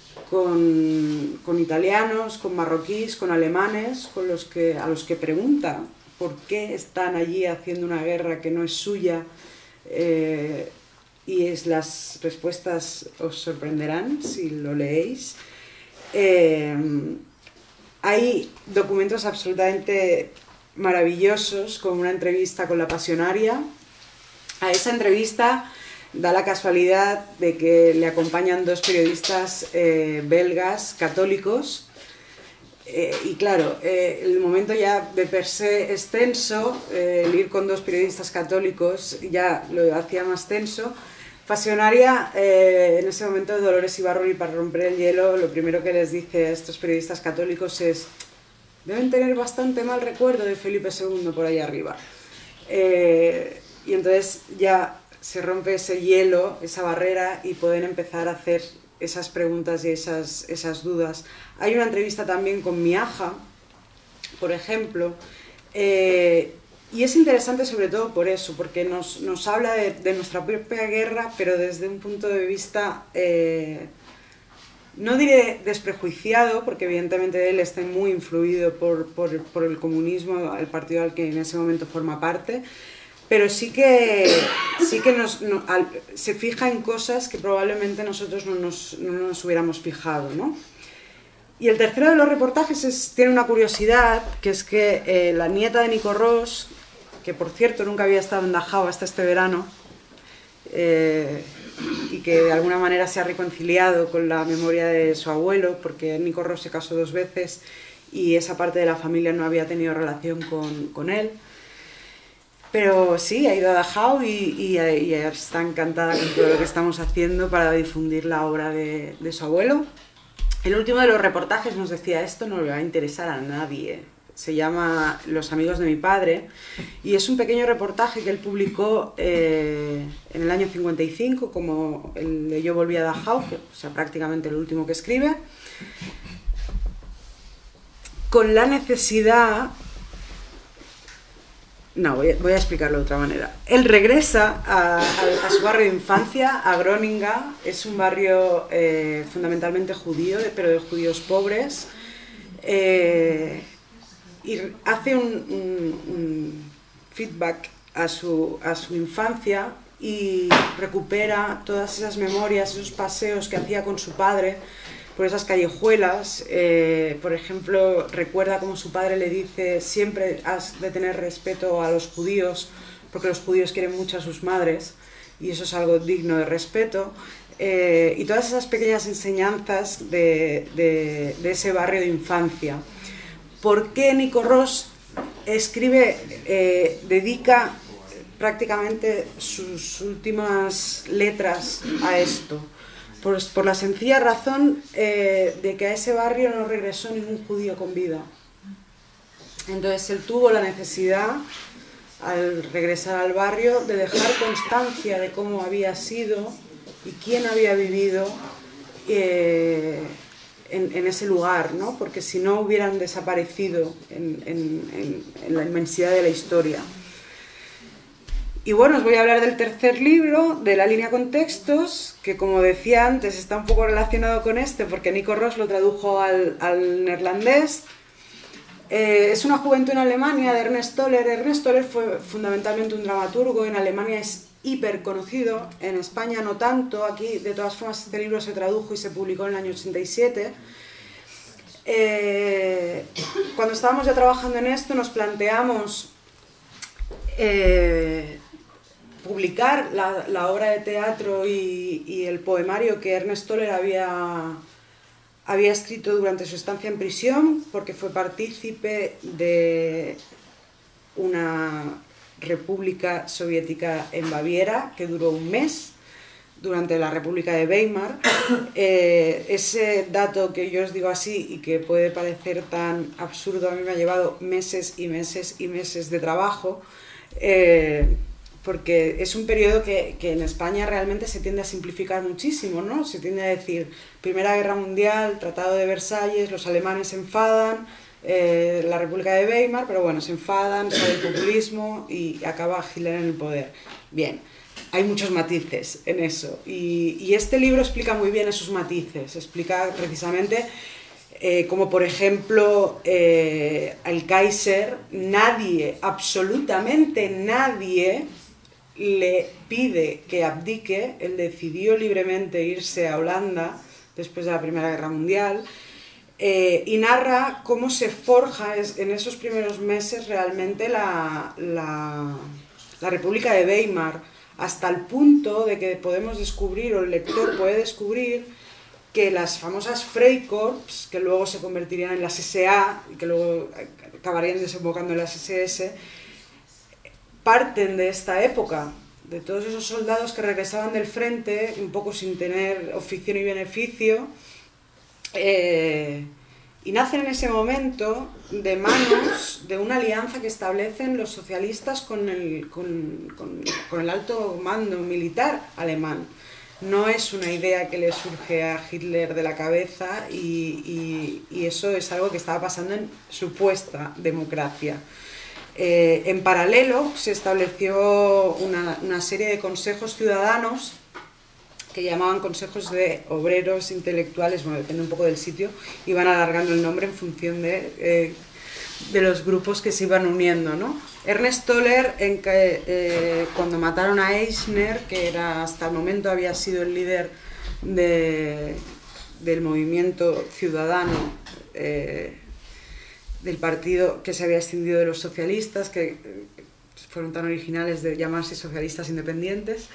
con italianos, con marroquíes, con alemanes, a los que pregunta por qué están allí haciendo una guerra que no es suya, y las respuestas os sorprenderán si lo leéis. Hay documentos absolutamente maravillosos, como una entrevista con la Pasionaria. A esa entrevista da la casualidad de que le acompañan dos periodistas belgas católicos, y claro, el momento ya de per se es tenso. El ir con dos periodistas católicos ya lo hacía más tenso. Pasionaria, en ese momento Dolores Ibarruri, para romper el hielo, lo primero que les dice a estos periodistas católicos es: deben tener bastante mal recuerdo de Felipe II por ahí arriba. Y entonces ya se rompe ese hielo, esa barrera, y pueden empezar a hacer esas preguntas y esas dudas. Hay una entrevista también con Miaja, por ejemplo, y es interesante sobre todo por eso, porque nos habla de nuestra propia guerra, pero desde un punto de vista, no diré desprejuiciado, porque evidentemente él está muy influido por el comunismo, el partido al que en ese momento forma parte, pero sí que se fija en cosas que probablemente nosotros no nos hubiéramos fijado, ¿no? Y el tercero de los reportajes tiene una curiosidad, que es que la nieta de Nico Ros, que por cierto nunca había estado en Dachau hasta este verano, y que de alguna manera se ha reconciliado con la memoria de su abuelo, porque Nico Ros se casó 2 veces y esa parte de la familia no había tenido relación con él. Pero sí, ha ido a Dachau y está encantada con todo lo que estamos haciendo para difundir la obra de su abuelo. El último de los reportajes nos decía: esto no le va a interesar a nadie. Se llama Los amigos de mi padre, y es un pequeño reportaje que él publicó en el año 55, como el de Yo volví a Dachau, o sea, prácticamente el último que escribe, con la necesidad... No, voy a explicarlo de otra manera. Él regresa a su barrio de infancia, a Groninga. Es un barrio fundamentalmente judío, pero de judíos pobres. Y hace un feedback a su infancia y recupera todas esas memorias, esos paseos que hacía con su padre por esas callejuelas. Por ejemplo, recuerda cómo su padre le dice: siempre has de tener respeto a los judíos, porque los judíos quieren mucho a sus madres, y eso es algo digno de respeto. Y todas esas pequeñas enseñanzas de ese barrio de infancia. ¿Por qué Nico Ros dedica prácticamente sus últimas letras a esto? Por la sencilla razón de que a ese barrio no regresó ningún judío con vida. Entonces él tuvo la necesidad, al regresar al barrio, de dejar constancia de cómo había sido y quién había vivido en ese lugar, ¿no? Porque si no hubieran desaparecido en la inmensidad de la historia. Y bueno, os voy a hablar del tercer libro, de La línea con textos, que como decía antes está un poco relacionado con este, porque Nico Ros lo tradujo al neerlandés. Es una juventud en Alemania de Ernest Toller. Ernest Toller fue fundamentalmente un dramaturgo, en Alemania es hiper conocido, en España no tanto. Aquí de todas formas este libro se tradujo y se publicó en el año 87. Cuando estábamos ya trabajando en esto nos planteamos publicar la obra de teatro y el poemario que Ernest Toller había escrito durante su estancia en prisión, porque fue partícipe de una república soviética en Baviera que duró un mes, durante la República de Weimar. Ese dato que yo os digo así y que puede parecer tan absurdo, a mí me ha llevado meses y meses y meses de trabajo, porque es un periodo que en España realmente se tiende a simplificar muchísimo, ¿no? Se tiende a decir Primera Guerra Mundial, Tratado de Versalles, los alemanes se enfadan, la República de Weimar, pero bueno, se enfadan, sale el populismo y acaba Hitler en el poder. Bien, hay muchos matices en eso y este libro explica muy bien esos matices, explica precisamente como por ejemplo al Kaiser, nadie, absolutamente nadie le pide que abdique, él decidió libremente irse a Holanda después de la Primera Guerra Mundial. Y narra cómo se forja en esos primeros meses realmente la República de Weimar, hasta el punto de que podemos descubrir, o el lector puede descubrir, que las famosas Freikorps, que luego se convertirían en las SA y que luego acabarían desembocando en las SS, parten de esta época, de todos esos soldados que regresaban del frente, un poco sin tener oficio ni beneficio, y nacen en ese momento de manos de una alianza que establecen los socialistas con el alto mando militar alemán. No es una idea que le surge a Hitler de la cabeza y eso es algo que estaba pasando en supuesta democracia. En paralelo se estableció una serie de consejos ciudadanos que llamaban consejos de obreros intelectuales, bueno, depende un poco del sitio, y van alargando el nombre en función de los grupos que se iban uniendo, ¿no? Ernst Toller, cuando mataron a Eichner, que era, hasta el momento había sido el líder del movimiento ciudadano, del partido que se había extendido de los socialistas, que fueron tan originales de llamarse socialistas independientes,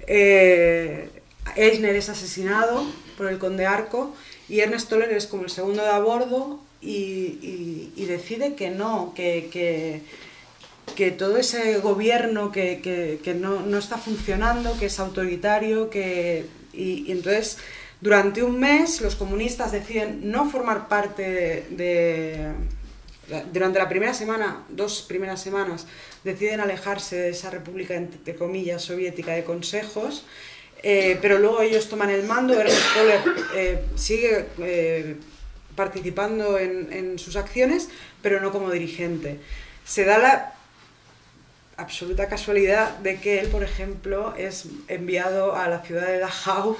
Eichner es asesinado por el conde Arco y Ernst Toller es como el segundo de a bordo y decide que no, que todo ese gobierno que no está funcionando, que es autoritario, y entonces durante un mes los comunistas deciden no formar parte durante la primera semana, 2 primeras semanas, deciden alejarse de esa república, entre comillas, soviética de consejos. Pero luego ellos toman el mando, Ernst Toller sigue participando en sus acciones, pero no como dirigente. Se da la absoluta casualidad de que él, por ejemplo, es enviado a la ciudad de Dachau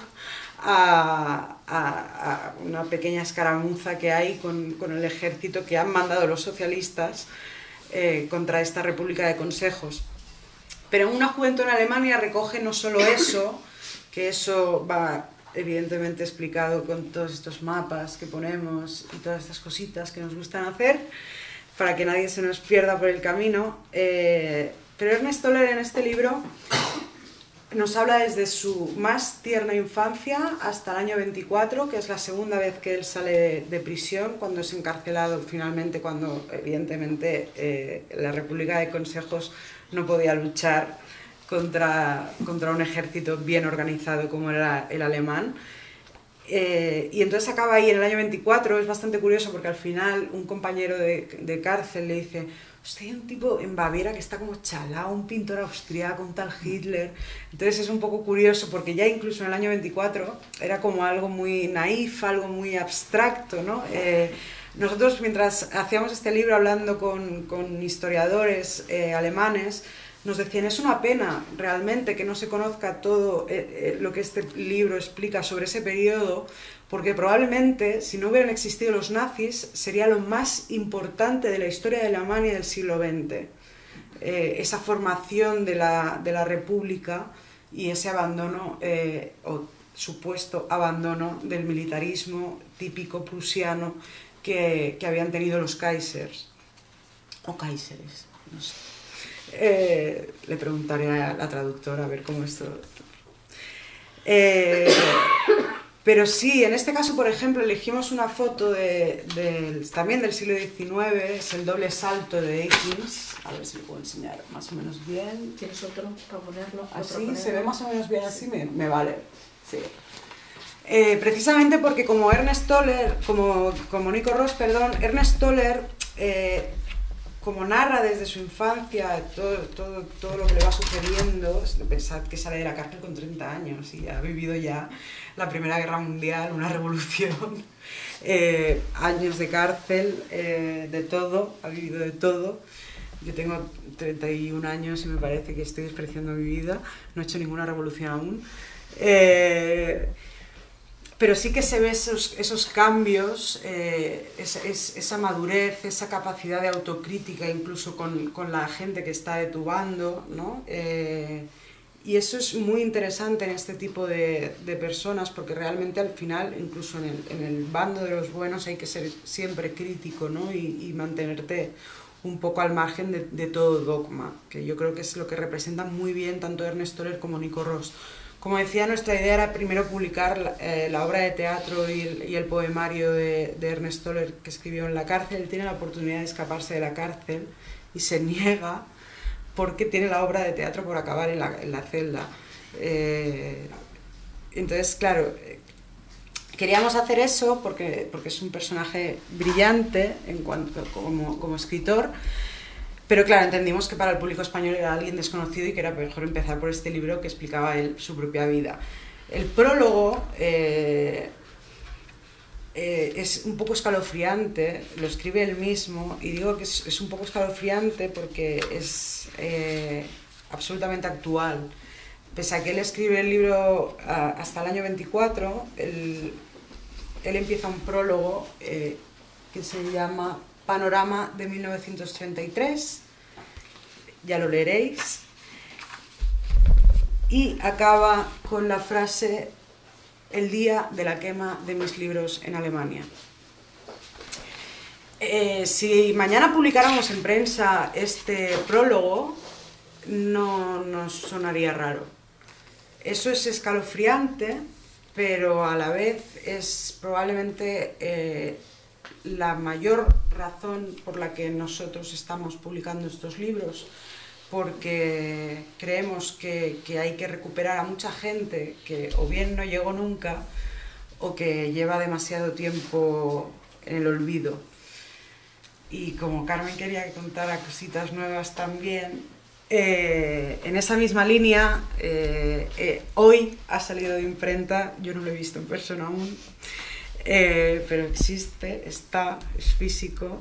a una pequeña escaramuza que hay con el ejército que han mandado los socialistas contra esta república de consejos. Pero en Una juventud en Alemania recoge no solo eso, que eso va evidentemente explicado con todos estos mapas que ponemos y todas estas cositas que nos gustan hacer, para que nadie se nos pierda por el camino. Pero Ernst Toller en este libro nos habla desde su más tierna infancia hasta el año 24, que es la segunda vez que él sale de prisión, cuando es encarcelado finalmente, cuando evidentemente la República de Consejos no podía luchar contra un ejército bien organizado como era el alemán. Y entonces acaba ahí en el año 24, es bastante curioso porque al final un compañero de cárcel le dice: hostia, hay un tipo en Baviera que está como chalao, un pintor austriaco, un tal Hitler. Entonces es un poco curioso porque ya incluso en el año 24 era como algo muy naif, algo muy abstracto, ¿no? Nosotros, mientras hacíamos este libro hablando con historiadores alemanes, nos decían: es una pena realmente que no se conozca todo lo que este libro explica sobre ese periodo, porque probablemente si no hubieran existido los nazis sería lo más importante de la historia de Alemania del siglo XX. Esa formación de la República y ese abandono, o supuesto abandono del militarismo típico prusiano que habían tenido los Kaisers, o Kaiseres, no sé. Le preguntaré a la traductora a ver cómo esto... pero sí, en este caso, por ejemplo, elegimos una foto también del siglo XIX, es el doble salto de Ekins. A ver si lo puedo enseñar más o menos bien. ¿Tienes otro para ponerlo? Así, se ve más o menos bien así, me vale. Sí. Precisamente porque como Ernst Toller, como Nico Ross, perdón, Ernst Toller... como narra desde su infancia todo lo que le va sucediendo, pensad que sale de la cárcel con 30 años y ha vivido ya la Primera Guerra Mundial, una revolución, años de cárcel, de todo, ha vivido de todo. Yo tengo 31 años y me parece que estoy despreciando mi vida, no he hecho ninguna revolución aún. Pero sí que se ve esos cambios, esa madurez, esa capacidad de autocrítica incluso con la gente que está de tu bando, ¿no? Y eso es muy interesante en este tipo de personas, porque realmente al final, incluso en el bando de los buenos, hay que ser siempre crítico, ¿no? Y mantenerte un poco al margen de todo dogma, que yo creo que es lo que representan muy bien tanto Ernest Toller como Nico Ross. Como decía, nuestra idea era primero publicar la obra de teatro y el poemario de Ernest Toller que escribió en la cárcel. Él tiene la oportunidad de escaparse de la cárcel y se niega porque tiene la obra de teatro por acabar en la celda. Entonces, claro, queríamos hacer eso porque es un personaje brillante como escritor. Pero claro, entendimos que para el público español era alguien desconocido y que era mejor empezar por este libro que explicaba él su propia vida. El prólogo es un poco escalofriante, lo escribe él mismo, y digo que es un poco escalofriante porque es absolutamente actual. Pese a que él escribe el libro hasta el año 24, él empieza un prólogo que se llama Panorama de 1933, ya lo leeréis, y acaba con la frase: el día de la quema de mis libros en Alemania. Si mañana publicáramos en prensa este prólogo, no nos sonaría raro. Eso es escalofriante, pero a la vez es probablemente la mayor razón por la que nosotros estamos publicando estos libros, porque creemos que hay que recuperar a mucha gente que o bien no llegó nunca o que lleva demasiado tiempo en el olvido. Y como Carmen quería que contara cositas nuevas también, en esa misma línea, hoy ha salido de imprenta, yo no lo he visto en persona aún, pero existe, está, es físico.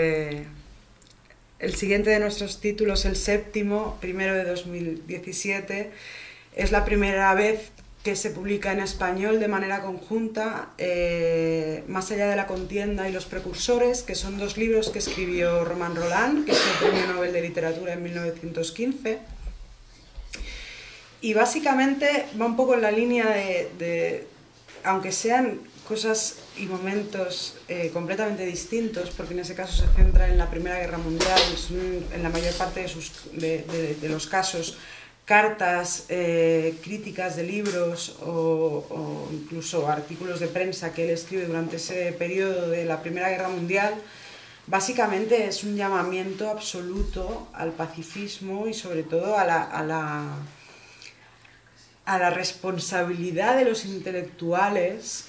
El siguiente de nuestros títulos, el séptimo, primero de 2017, es la primera vez que se publica en español de manera conjunta, Más allá de la contienda y los precursores, que son dos libros que escribió Romain Rolland, que es el Premio Nobel de Literatura en 1915. Y básicamente va un poco en la línea de aunque sean cosas y momentos completamente distintos, porque en ese caso se centra en la Primera Guerra Mundial, en la mayor parte de los casos, cartas, críticas de libros o incluso artículos de prensa que él escribe durante ese periodo de la Primera Guerra Mundial. Básicamente es un llamamiento absoluto al pacifismo y sobre todo a la responsabilidad de los intelectuales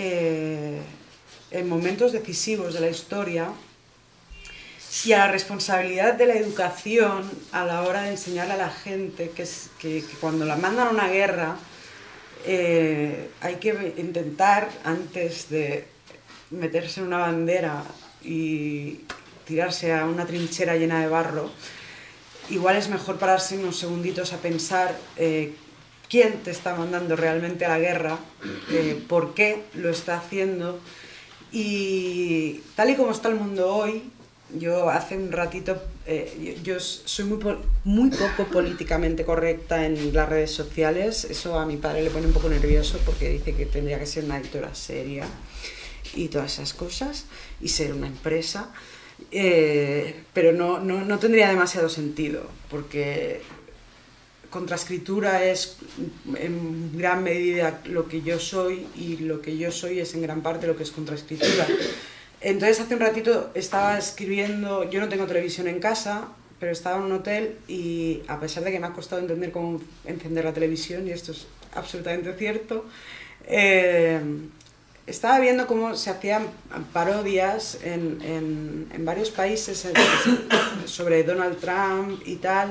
en momentos decisivos de la historia y a la responsabilidad de la educación a la hora de enseñar a la gente que cuando la mandan a una guerra hay que intentar, antes de meterse en una bandera y tirarse a una trinchera llena de barro, igual es mejor pararse unos segunditos a pensar quién te está mandando realmente a la guerra, por qué lo está haciendo. Y tal y como está el mundo hoy, yo hace un ratito, yo soy muy poco políticamente correcta en las redes sociales. Eso a mi padre le pone un poco nervioso porque dice que tendría que ser una editora seria y todas esas cosas y ser una empresa, pero no tendría demasiado sentido, porque contraescritura es en gran medida lo que yo soy y lo que yo soy es en gran parte lo que es contraescritura. Entonces hace un ratito estaba escribiendo, yo no tengo televisión en casa, pero estaba en un hotel y a pesar de que me ha costado entender cómo encender la televisión, y esto es absolutamente cierto, estaba viendo cómo se hacían parodias en varios países sobre Donald Trump y tal.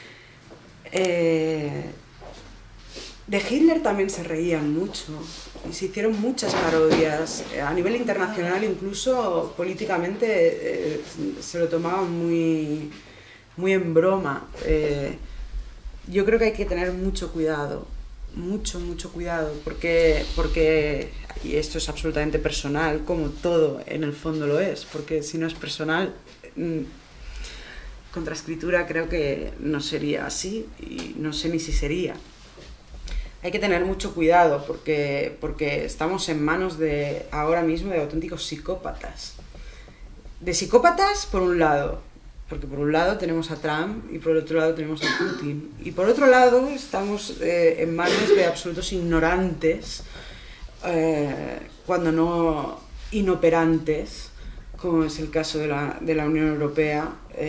De Hitler también se reían mucho y se hicieron muchas parodias. A nivel internacional, incluso políticamente, se lo tomaban muy, muy en broma. Yo creo que hay que tener mucho cuidado, mucho cuidado, porque, y esto es absolutamente personal, como todo en el fondo lo es, porque si no es personal, Contraescritura creo que no sería así y no sé ni si sería. Hay que tener mucho cuidado porque estamos en manos ahora mismo de auténticos psicópatas. De psicópatas por un lado, porque por un lado tenemos a Trump y por el otro lado tenemos a Putin. Y por otro lado estamos en manos de absolutos ignorantes, cuando no inoperantes, como es el caso de la Unión Europea.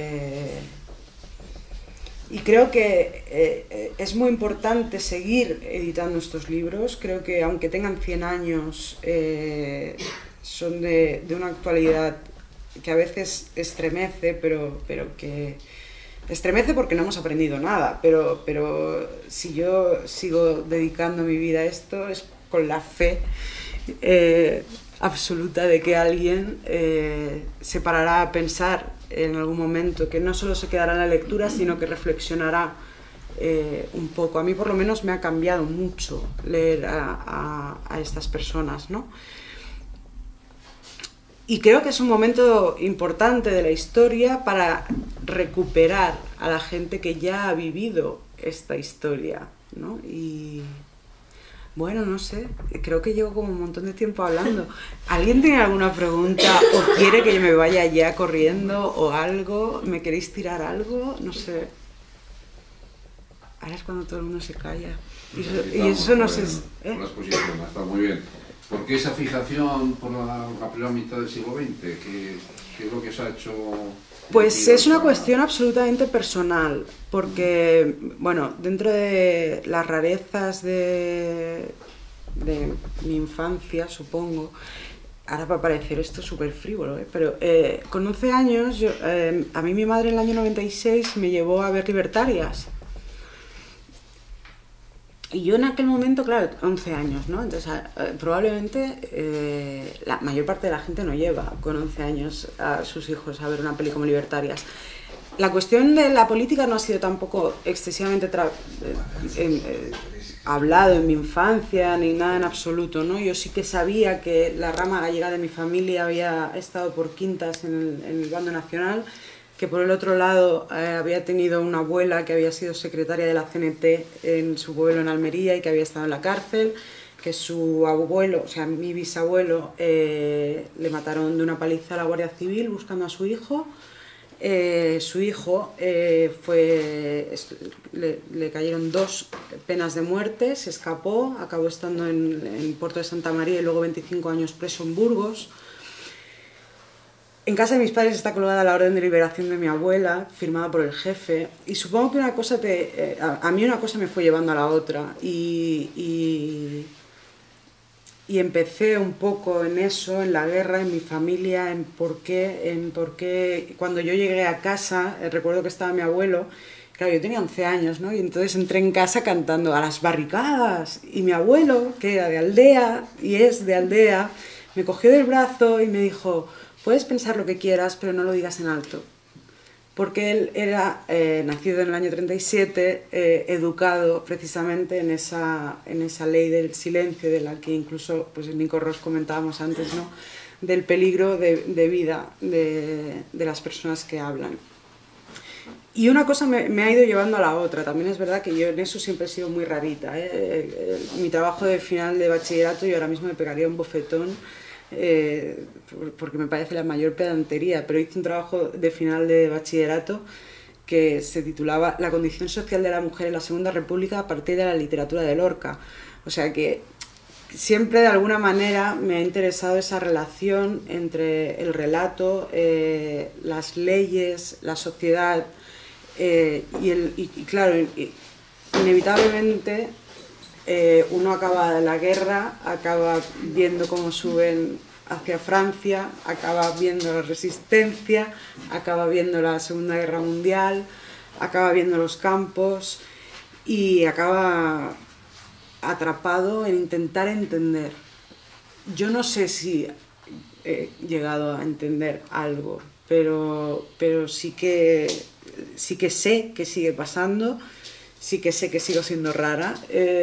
Y creo que es muy importante seguir editando estos libros. Creo que aunque tengan 100 años, son de una actualidad que a veces estremece, pero que estremece porque no hemos aprendido nada. Pero si yo sigo dedicando mi vida a esto es con la fe absoluta de que alguien se parará a pensar en algún momento, que no solo se quedará en la lectura, sino que reflexionará un poco. A mí por lo menos me ha cambiado mucho leer a estas personas, ¿no? Y creo que es un momento importante de la historia para recuperar a la gente que ya ha vivido esta historia, ¿no? Y bueno, no sé, creo que llevo como un montón de tiempo hablando. ¿Alguien tiene alguna pregunta o quiere que yo me vaya ya corriendo o algo? ¿Me queréis tirar algo? No sé. Ahora es cuando todo el mundo se calla. Y eso no sé. Por la exposición, está muy bien. ¿Por qué esa fijación por la primera mitad del siglo XX? ¿Qué es lo que os ha hecho...? Pues es una cuestión absolutamente personal, porque, bueno, dentro de las rarezas de mi infancia, supongo, ahora va a parecer esto súper frívolo, pero con 11 años, a mí mi madre en el año 96 me llevó a ver Libertarias. Y yo en aquel momento, claro, 11 años, ¿no? Entonces, probablemente la mayor parte de la gente no lleva con 11 años a sus hijos a ver una peli como Libertarias. La cuestión de la política no ha sido tampoco excesivamente hablado en mi infancia, ni nada en absoluto, ¿no? Yo sí que sabía que la rama gallega de mi familia había estado por quintas en el bando nacional, que por el otro lado había tenido una abuela que había sido secretaria de la CNT en su pueblo en Almería y que había estado en la cárcel, que su abuelo, o sea, mi bisabuelo, le mataron de una paliza a la Guardia Civil buscando a su hijo. Su hijo le cayeron 2 penas de muerte, se escapó, acabó estando en el puerto de Santa María y luego 25 años preso en Burgos. En casa de mis padres está colgada la orden de liberación de mi abuela, firmada por el jefe, y supongo que una cosa a mí una cosa me fue llevando a la otra, y empecé un poco en eso, en la guerra, en mi familia, en por qué cuando yo llegué a casa, recuerdo que estaba mi abuelo, claro, yo tenía 11 años, ¿no? Y entonces entré en casa cantando "a las barricadas", y mi abuelo, que era de aldea, y es de aldea, me cogió del brazo y me dijo: "Puedes pensar lo que quieras, pero no lo digas en alto". Porque él era nacido en el año 37, educado precisamente en esa ley del silencio, de la que incluso pues, Nico Ross comentábamos antes, ¿no? Del peligro de vida de las personas que hablan. Y una cosa me ha ido llevando a la otra. También es verdad que yo en eso siempre he sido muy rarita. Mi trabajo de final de bachillerato, yo ahora mismo me pegaría un bofetón, porque me parece la mayor pedantería, pero hice un trabajo de final de bachillerato que se titulaba "La condición social de la mujer en la Segunda República a partir de la literatura de Lorca". O sea que siempre de alguna manera me ha interesado esa relación entre el relato, las leyes, la sociedad, y claro, inevitablemente uno acaba la guerra, acaba viendo cómo suben hacia Francia, acaba viendo la resistencia, acaba viendo la Segunda Guerra Mundial, acaba viendo los campos y acaba atrapado en intentar entender. Yo no sé si he llegado a entender algo, pero sí que sé que sigue pasando, sí que sé que sigo siendo rara.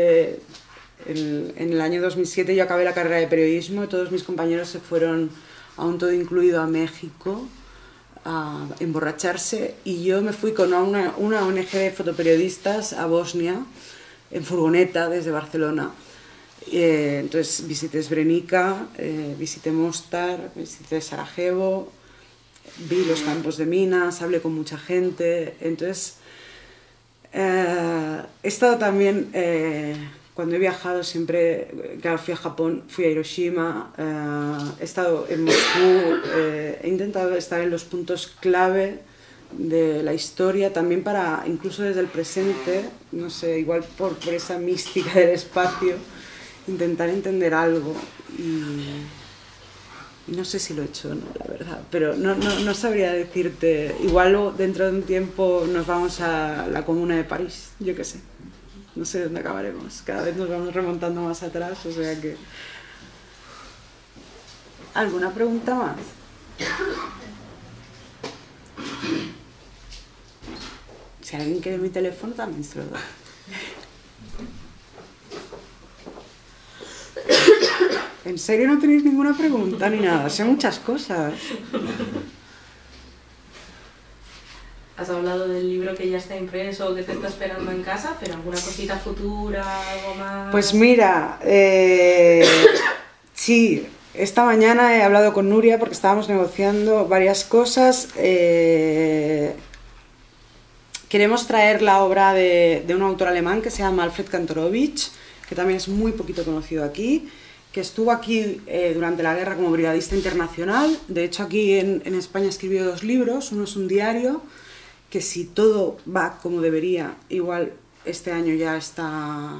En el año 2007 yo acabé la carrera de periodismo y todos mis compañeros se fueron, aún todo incluido, a México a emborracharse, y yo me fui con una ONG de fotoperiodistas a Bosnia en furgoneta desde Barcelona. Entonces visité Srebrenica, visité Mostar, visité Sarajevo, vi los campos de minas, hablé con mucha gente. Entonces he estado también, cuando he viajado siempre, claro, fui a Japón, fui a Hiroshima, he estado en Moscú, he intentado estar en los puntos clave de la historia, también para, incluso desde el presente, no sé, igual por esa mística del espacio, intentar entender algo. Y no sé si lo he hecho o no, la verdad, pero no sabría decirte. Igual dentro de un tiempo nos vamos a la Comuna de París, yo qué sé. No sé dónde acabaremos, cada vez nos vamos remontando más atrás, o sea que... ¿Alguna pregunta más? Si alguien quiere mi teléfono, también se lo doy. ¿En serio no tenéis ninguna pregunta ni nada? Sé muchas cosas. Has hablado del libro que ya está impreso, que te está esperando en casa, pero ¿alguna cosita futura, algo más? Pues mira, sí, esta mañana he hablado con Nuria porque estábamos negociando varias cosas. Queremos traer la obra de un autor alemán que se llama Alfred Kantorowicz, que también es muy poquito conocido aquí, que estuvo aquí durante la guerra como brigadista internacional. De hecho, aquí en España escribió 2 libros, uno es un diario, que si todo va como debería, igual este año ya está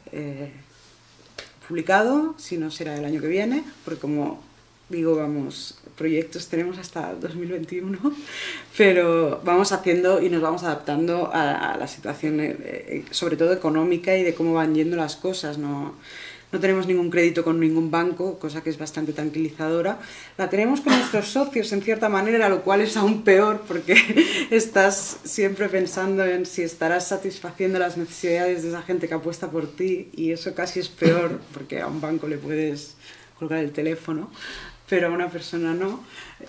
publicado, si no será el año que viene, porque como digo, vamos, proyectos tenemos hasta 2021, pero vamos haciendo y nos vamos adaptando a la situación, sobre todo económica, y de cómo van yendo las cosas. No tenemos ningún crédito con ningún banco, cosa que es bastante tranquilizadora. La tenemos con nuestros socios, en cierta manera, lo cual es aún peor, porque estás siempre pensando en si estarás satisfaciendo las necesidades de esa gente que apuesta por ti, y eso casi es peor, porque a un banco le puedes colgar el teléfono, pero a una persona no.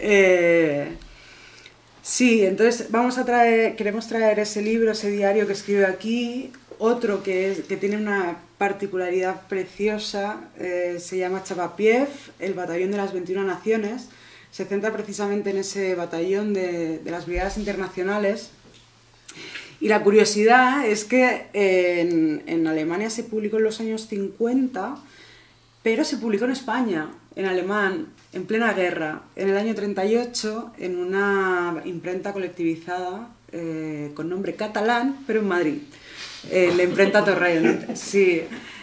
Sí, entonces queremos traer ese libro, ese diario que escribe aquí. Otro que tiene una particularidad preciosa, se llama Chapapiev, el batallón de las 21 naciones. Se centra precisamente en ese batallón de las brigadas internacionales. Y la curiosidad es que en Alemania se publicó en los años 50, pero se publicó en España, en alemán, en plena guerra, en el año 38, en una imprenta colectivizada con nombre catalán, pero en Madrid. La imprenta Torrent, sí.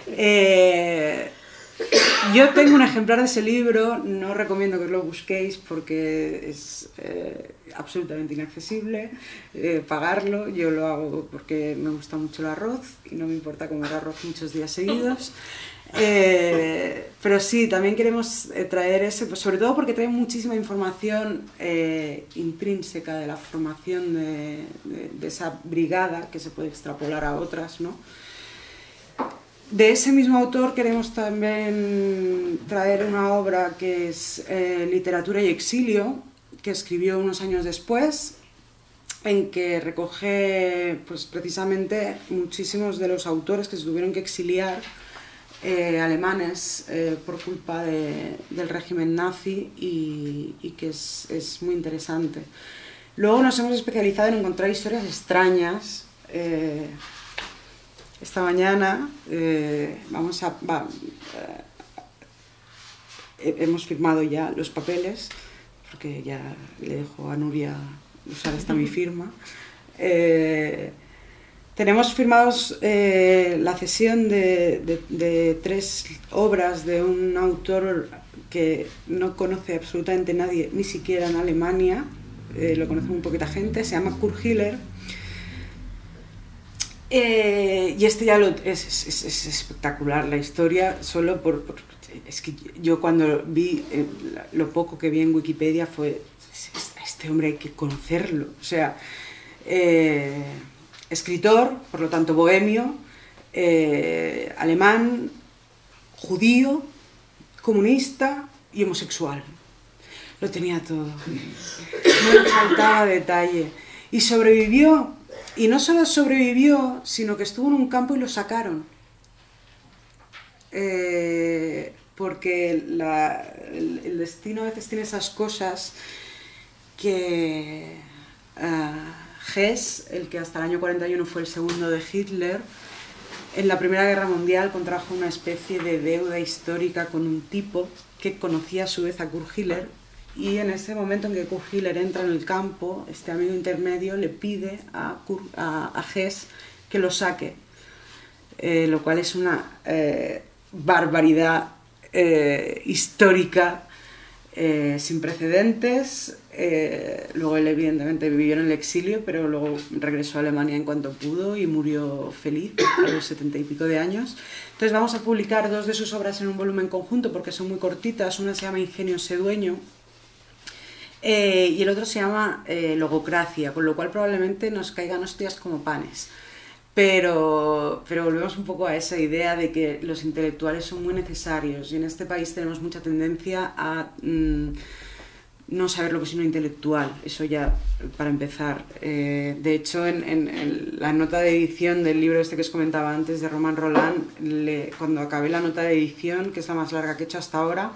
Yo tengo un ejemplar de ese libro, no recomiendo que lo busquéis porque es absolutamente inaccesible pagarlo. Yo lo hago porque me gusta mucho el arroz y no me importa comer arroz muchos días seguidos. Pero sí, también queremos traer ese, pues sobre todo porque trae muchísima información intrínseca de la formación de esa brigada, que se puede extrapolar a otras, ¿no? De ese mismo autor queremos también traer una obra que es Literatura y exilio, que escribió unos años después, en que recoge pues, precisamente muchísimos de los autores que se tuvieron que exiliar, alemanes, por culpa del régimen nazi, y que es muy interesante. Luego nos hemos especializado en encontrar historias extrañas. Esta mañana hemos firmado ya los papeles, porque ya le dejo a Nuria usar hasta mi firma. Tenemos firmados la cesión de 3 obras de un autor que no conoce absolutamente nadie, ni siquiera en Alemania, lo conoce muy poquita gente, se llama Kurt Hiller. Y este ya es espectacular la historia, solo es que yo cuando vi lo poco que vi en Wikipedia fue, este hombre hay que conocerlo, o sea, escritor, por lo tanto bohemio, alemán, judío, comunista y homosexual. Lo tenía todo, no le faltaba detalle. Y sobrevivió, y no solo sobrevivió, sino que estuvo en un campo y lo sacaron. Porque el destino a veces tiene esas cosas que Hess, el que hasta el año 41 fue el segundo de Hitler, en la Primera Guerra Mundial contrajo una especie de deuda histórica con un tipo que conocía a su vez a Kurt Hiller, y en ese momento en que Kurt Hiller entra en el campo, este amigo intermedio le pide a Hess que lo saque, lo cual es una barbaridad histórica sin precedentes. Luego él evidentemente vivió en el exilio, pero luego regresó a Alemania en cuanto pudo y murió feliz a los 70 y pico de años. Entonces vamos a publicar 2 de sus obras en un volumen conjunto porque son muy cortitas. Una se llama Ingenio Sedueño y el otro se llama Logocracia, con lo cual probablemente nos caigan hostias como panes. Pero volvemos un poco a esa idea de que los intelectuales son muy necesarios, y en este país tenemos mucha tendencia a no saber lo que es un intelectual, eso ya para empezar. De hecho, en la nota de edición del libro este que os comentaba antes de Romain Rolland, cuando acabé la nota de edición, que es la más larga que he hecho hasta ahora,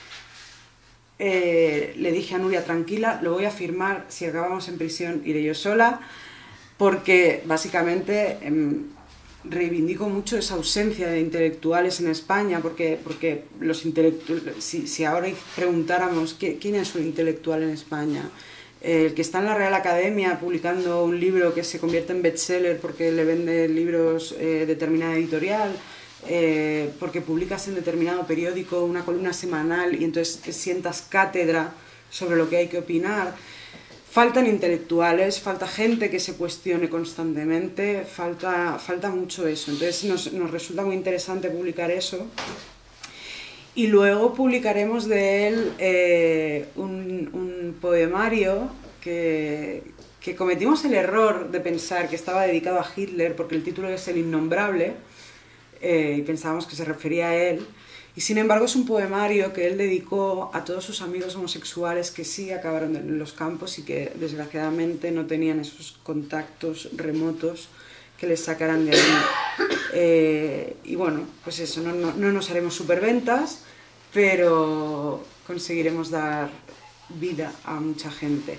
le dije a Nuria, tranquila, lo voy a firmar, si acabamos en prisión iré yo sola, porque básicamente reivindico mucho esa ausencia de intelectuales en España, porque los intelectuales, si ahora preguntáramos quién es un intelectual en España, el que está en la Real Academia publicando un libro que se convierte en bestseller porque le vende libros determinada editorial, porque publicas en determinado periódico una columna semanal y entonces sientas cátedra sobre lo que hay que opinar. Faltan intelectuales, falta gente que se cuestione constantemente, falta mucho eso. Entonces nos resulta muy interesante publicar eso. Y luego publicaremos de él un poemario que cometimos el error de pensar que estaba dedicado a Hitler, porque el título es El Innombrable, y pensábamos que se refería a él. Y sin embargo es un poemario que él dedicó a todos sus amigos homosexuales que sí acabaron en los campos y que desgraciadamente no tenían esos contactos remotos que les sacaran de ahí. Y bueno, pues eso, no nos haremos superventas, pero conseguiremos dar vida a mucha gente.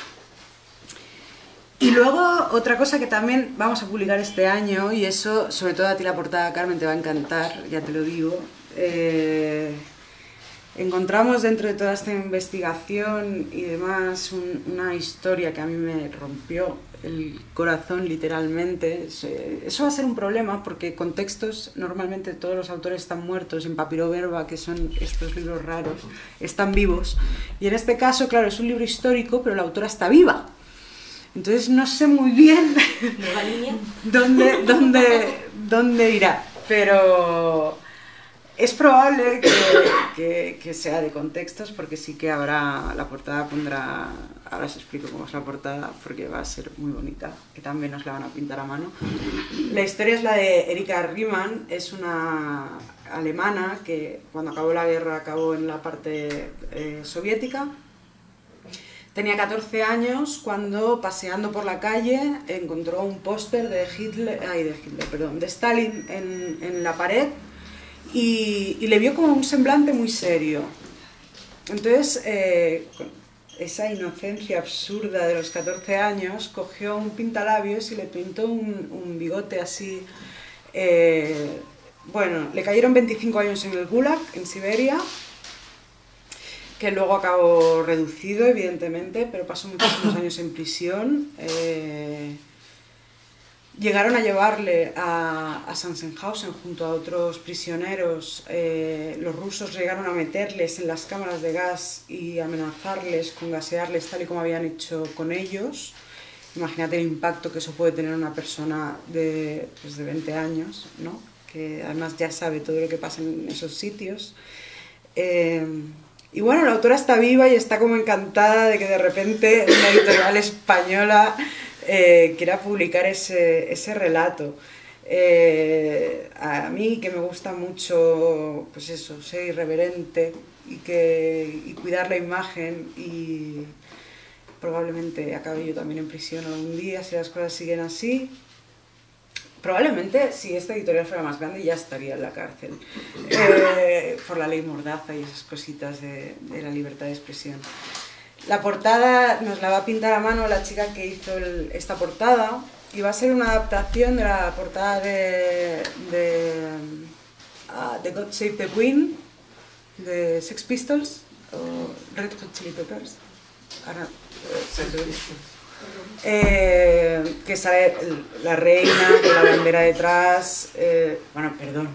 Y luego otra cosa que también vamos a publicar este año, y eso sobre todo a ti la portada, Carmen, te va a encantar, ya te lo digo. Encontramos dentro de toda esta investigación y demás una historia que a mí me rompió el corazón literalmente. Eso va a ser un problema porque con textos normalmente todos los autores están muertos, en Papiro Verba, que son estos libros raros, están vivos, y en este caso, claro, es un libro histórico pero la autora está viva. Entonces no sé muy bien dónde irá, pero es probable que sea de contextos, porque sí que habrá, la portada pondrá, ahora os explico cómo es la portada, porque va a ser muy bonita, que también nos la van a pintar a mano. La historia es la de Erika Riemann, es una alemana que cuando acabó la guerra acabó en la parte soviética. Tenía 14 años cuando, paseando por la calle, encontró un póster de Stalin en la pared y le vio como un semblante muy serio. Entonces, con esa inocencia absurda de los 14 años, cogió un pintalabios y le pintó un bigote así. Bueno, le cayeron 25 años en el Gulag, en Siberia, que luego acabó reducido, evidentemente, pero pasó muchísimos años en prisión. llegaron a llevarle a Sachsenhausen junto a otros prisioneros. Los rusos llegaron a meterles en las cámaras de gas y amenazarles con gasearles tal y como habían hecho con ellos. Imagínate el impacto que eso puede tener una persona de 20 años, ¿no? Que además ya sabe todo lo que pasa en esos sitios. Y bueno, la autora está viva y está como encantada de que de repente una editorial española quiera publicar ese relato. A mí, que me gusta mucho, pues eso, ser irreverente y cuidar la imagen, y probablemente acabe yo también en prisión algún día si las cosas siguen así. Probablemente, si esta editorial fuera más grande, ya estaría en la cárcel por la ley Mordaza y esas cositas de la libertad de expresión. La portada nos la va a pintar a mano la chica que hizo esta portada, y va a ser una adaptación de la portada de God Save the Queen, de Sex Pistols, o Red Hot Chili Peppers. Ahora, que sale la reina con la bandera detrás. Bueno, perdón.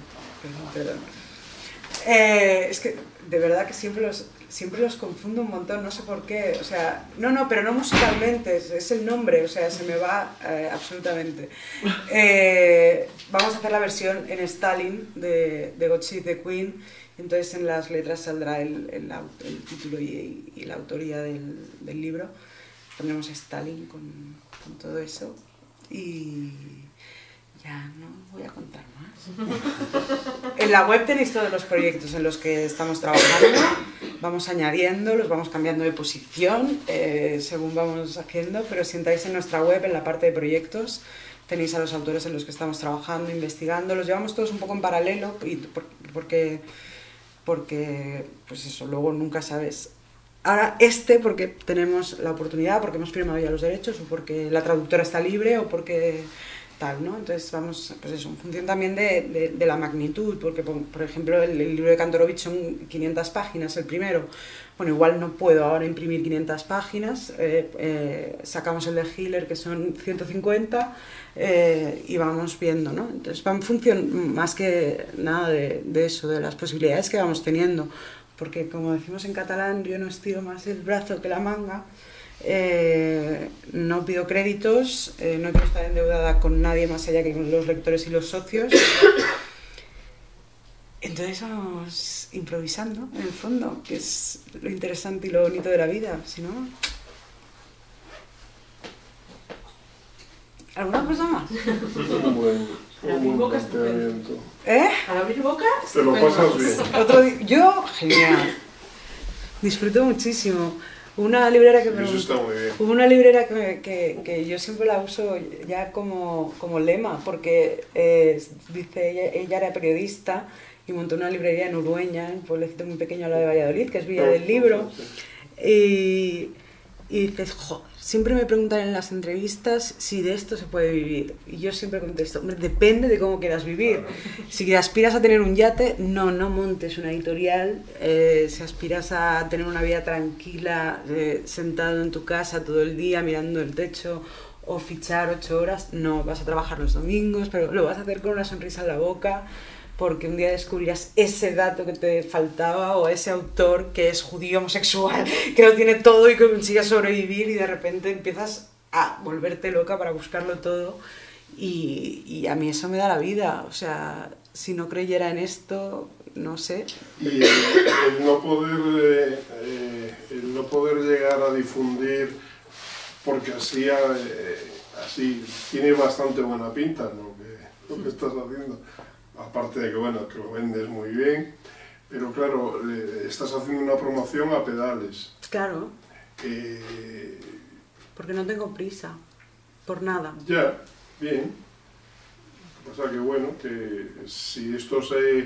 Es que de verdad que siempre los confundo un montón, no sé por qué. O sea, no, pero no musicalmente, es el nombre, o sea, se me va absolutamente. Vamos a hacer la versión en Stalin de God Save the Queen. Entonces en las letras saldrá el título y la autoría del libro. Pondremos Stalin con todo eso, y ya no voy a contar más. En la web tenéis todos los proyectos en los que estamos trabajando. Vamos añadiendo, los vamos cambiando de posición según vamos haciendo, pero si entráis en nuestra web, en la parte de proyectos, tenéis a los autores en los que estamos trabajando, investigando. Los llevamos todos un poco en paralelo, porque pues eso, luego nunca sabes. Ahora porque tenemos la oportunidad, porque hemos firmado ya los derechos, o porque la traductora está libre, o porque tal, ¿no? Entonces vamos, pues eso, en función también de la magnitud, porque por ejemplo el libro de Kantorovich son 500 páginas el primero. Bueno, igual no puedo ahora imprimir 500 páginas, sacamos el de Hiller, que son 150, y vamos viendo, ¿no? Entonces va en función más que nada de eso, de las posibilidades que vamos teniendo. Porque, como decimos en catalán, yo no estiro más el brazo que la manga, no pido créditos, no quiero estar endeudada con nadie más allá que con los lectores y los socios. Entonces vamos improvisando, en el fondo, que es lo interesante y lo bonito de la vida, si no... ¿Alguna cosa más? Un buen planteamiento. Al abrir boca, Te lo pasas bien. Yo, genial. Disfruto muchísimo. Una librera que Eso está muy bien. Una librera que yo siempre la uso ya como lema, porque dice, ella era periodista y montó una librería en Urueña, en un pueblecito muy pequeño al lado de Valladolid, que es Villa del Libro. Y dices, joder, siempre me preguntan en las entrevistas si de esto se puede vivir. Y yo siempre contesto, hombre, depende de cómo quieras vivir. Si aspiras a tener un yate, no montes una editorial. Si aspiras a tener una vida tranquila, sentado en tu casa todo el día mirando el techo, o fichar 8 horas, no, vas a trabajar los domingos, pero lo vas a hacer con una sonrisa en la boca, porque un día descubrirás ese dato que te faltaba, o ese autor que es judío homosexual, que lo tiene todo y que consigue sobrevivir, y de repente empiezas a volverte loca para buscarlo todo, y a mí eso me da la vida. O sea, si no creyera en esto, no sé. Y el no poder llegar a difundir, porque así tiene bastante buena pinta, ¿no? Lo que estás haciendo. Aparte de que, bueno, que lo vendes muy bien, pero claro, estás haciendo una promoción a pedales. Claro. Porque no tengo prisa, por nada. Ya, bien. O sea que bueno, que si esto se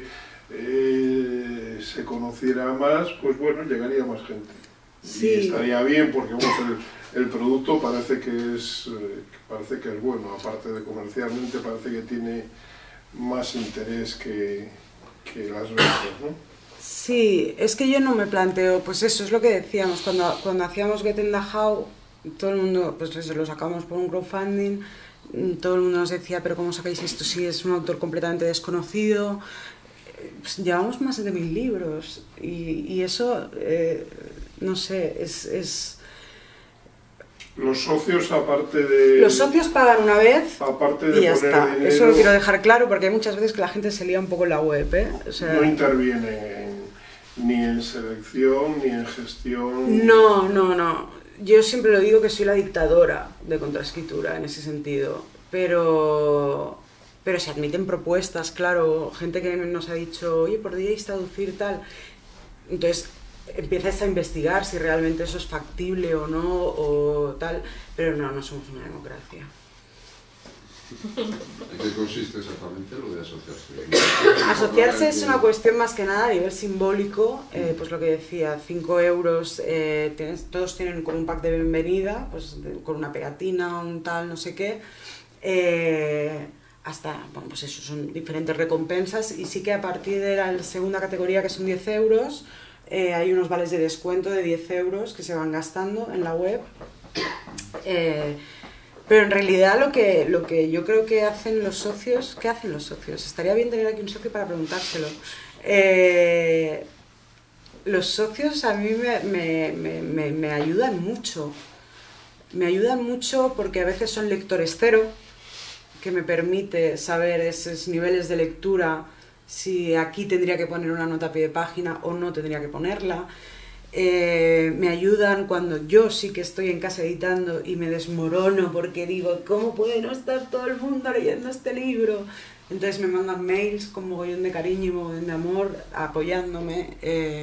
conociera más, pues bueno, llegaría más gente. Sí. Y estaría bien, porque bueno, el producto parece que es bueno, aparte de comercialmente, parece que tiene más interés que las ventas, ¿no? Sí, es que yo no me planteo, pues eso es lo que decíamos, cuando hacíamos Get in the How, todo el mundo, pues lo sacamos por un crowdfunding, todo el mundo nos decía, pero ¿cómo sacáis esto si es un autor completamente desconocido? Pues llevamos más de 1000 libros y eso, no sé, es... Los socios, aparte de... Los socios pagan una vez aparte de y ya poner está. dinero, Eso lo quiero dejar claro porque hay muchas veces que la gente se lía un poco en la web, ¿eh? O sea, no intervienen ni en selección, ni en gestión... No, no, no. Yo siempre lo digo que soy la dictadora de contraescritura en ese sentido, pero se admiten propuestas, claro, gente que nos ha dicho, oye, ¿podríais traducir tal? Entonces empiezas a investigar si realmente eso es factible o no, o tal, pero no somos una democracia. ¿En qué consiste exactamente lo de asociarse? Asociarse es una cuestión más que nada a nivel simbólico, pues lo que decía, 5 euros, todos tienen con un pack de bienvenida, pues con una pegatina, un tal, no sé qué, hasta, bueno, pues eso, son diferentes recompensas, y sí que a partir de la segunda categoría, que son 10 euros, hay unos vales de descuento de 10 euros que se van gastando en la web. Pero en realidad lo que yo creo que hacen los socios... ¿Qué hacen los socios? Estaría bien tener aquí un socio para preguntárselo. Los socios a mí me ayudan mucho. Me ayudan mucho porque a veces son lectores cero, que me permite saber esos niveles de lectura, si aquí tendría que poner una nota a pie de página o no tendría que ponerla. Me ayudan cuando yo sí que estoy en casa editando y me desmorono porque digo, ¿cómo puede no estar todo el mundo leyendo este libro? Entonces me mandan mails con mogollón de cariño y mogollón de amor apoyándome.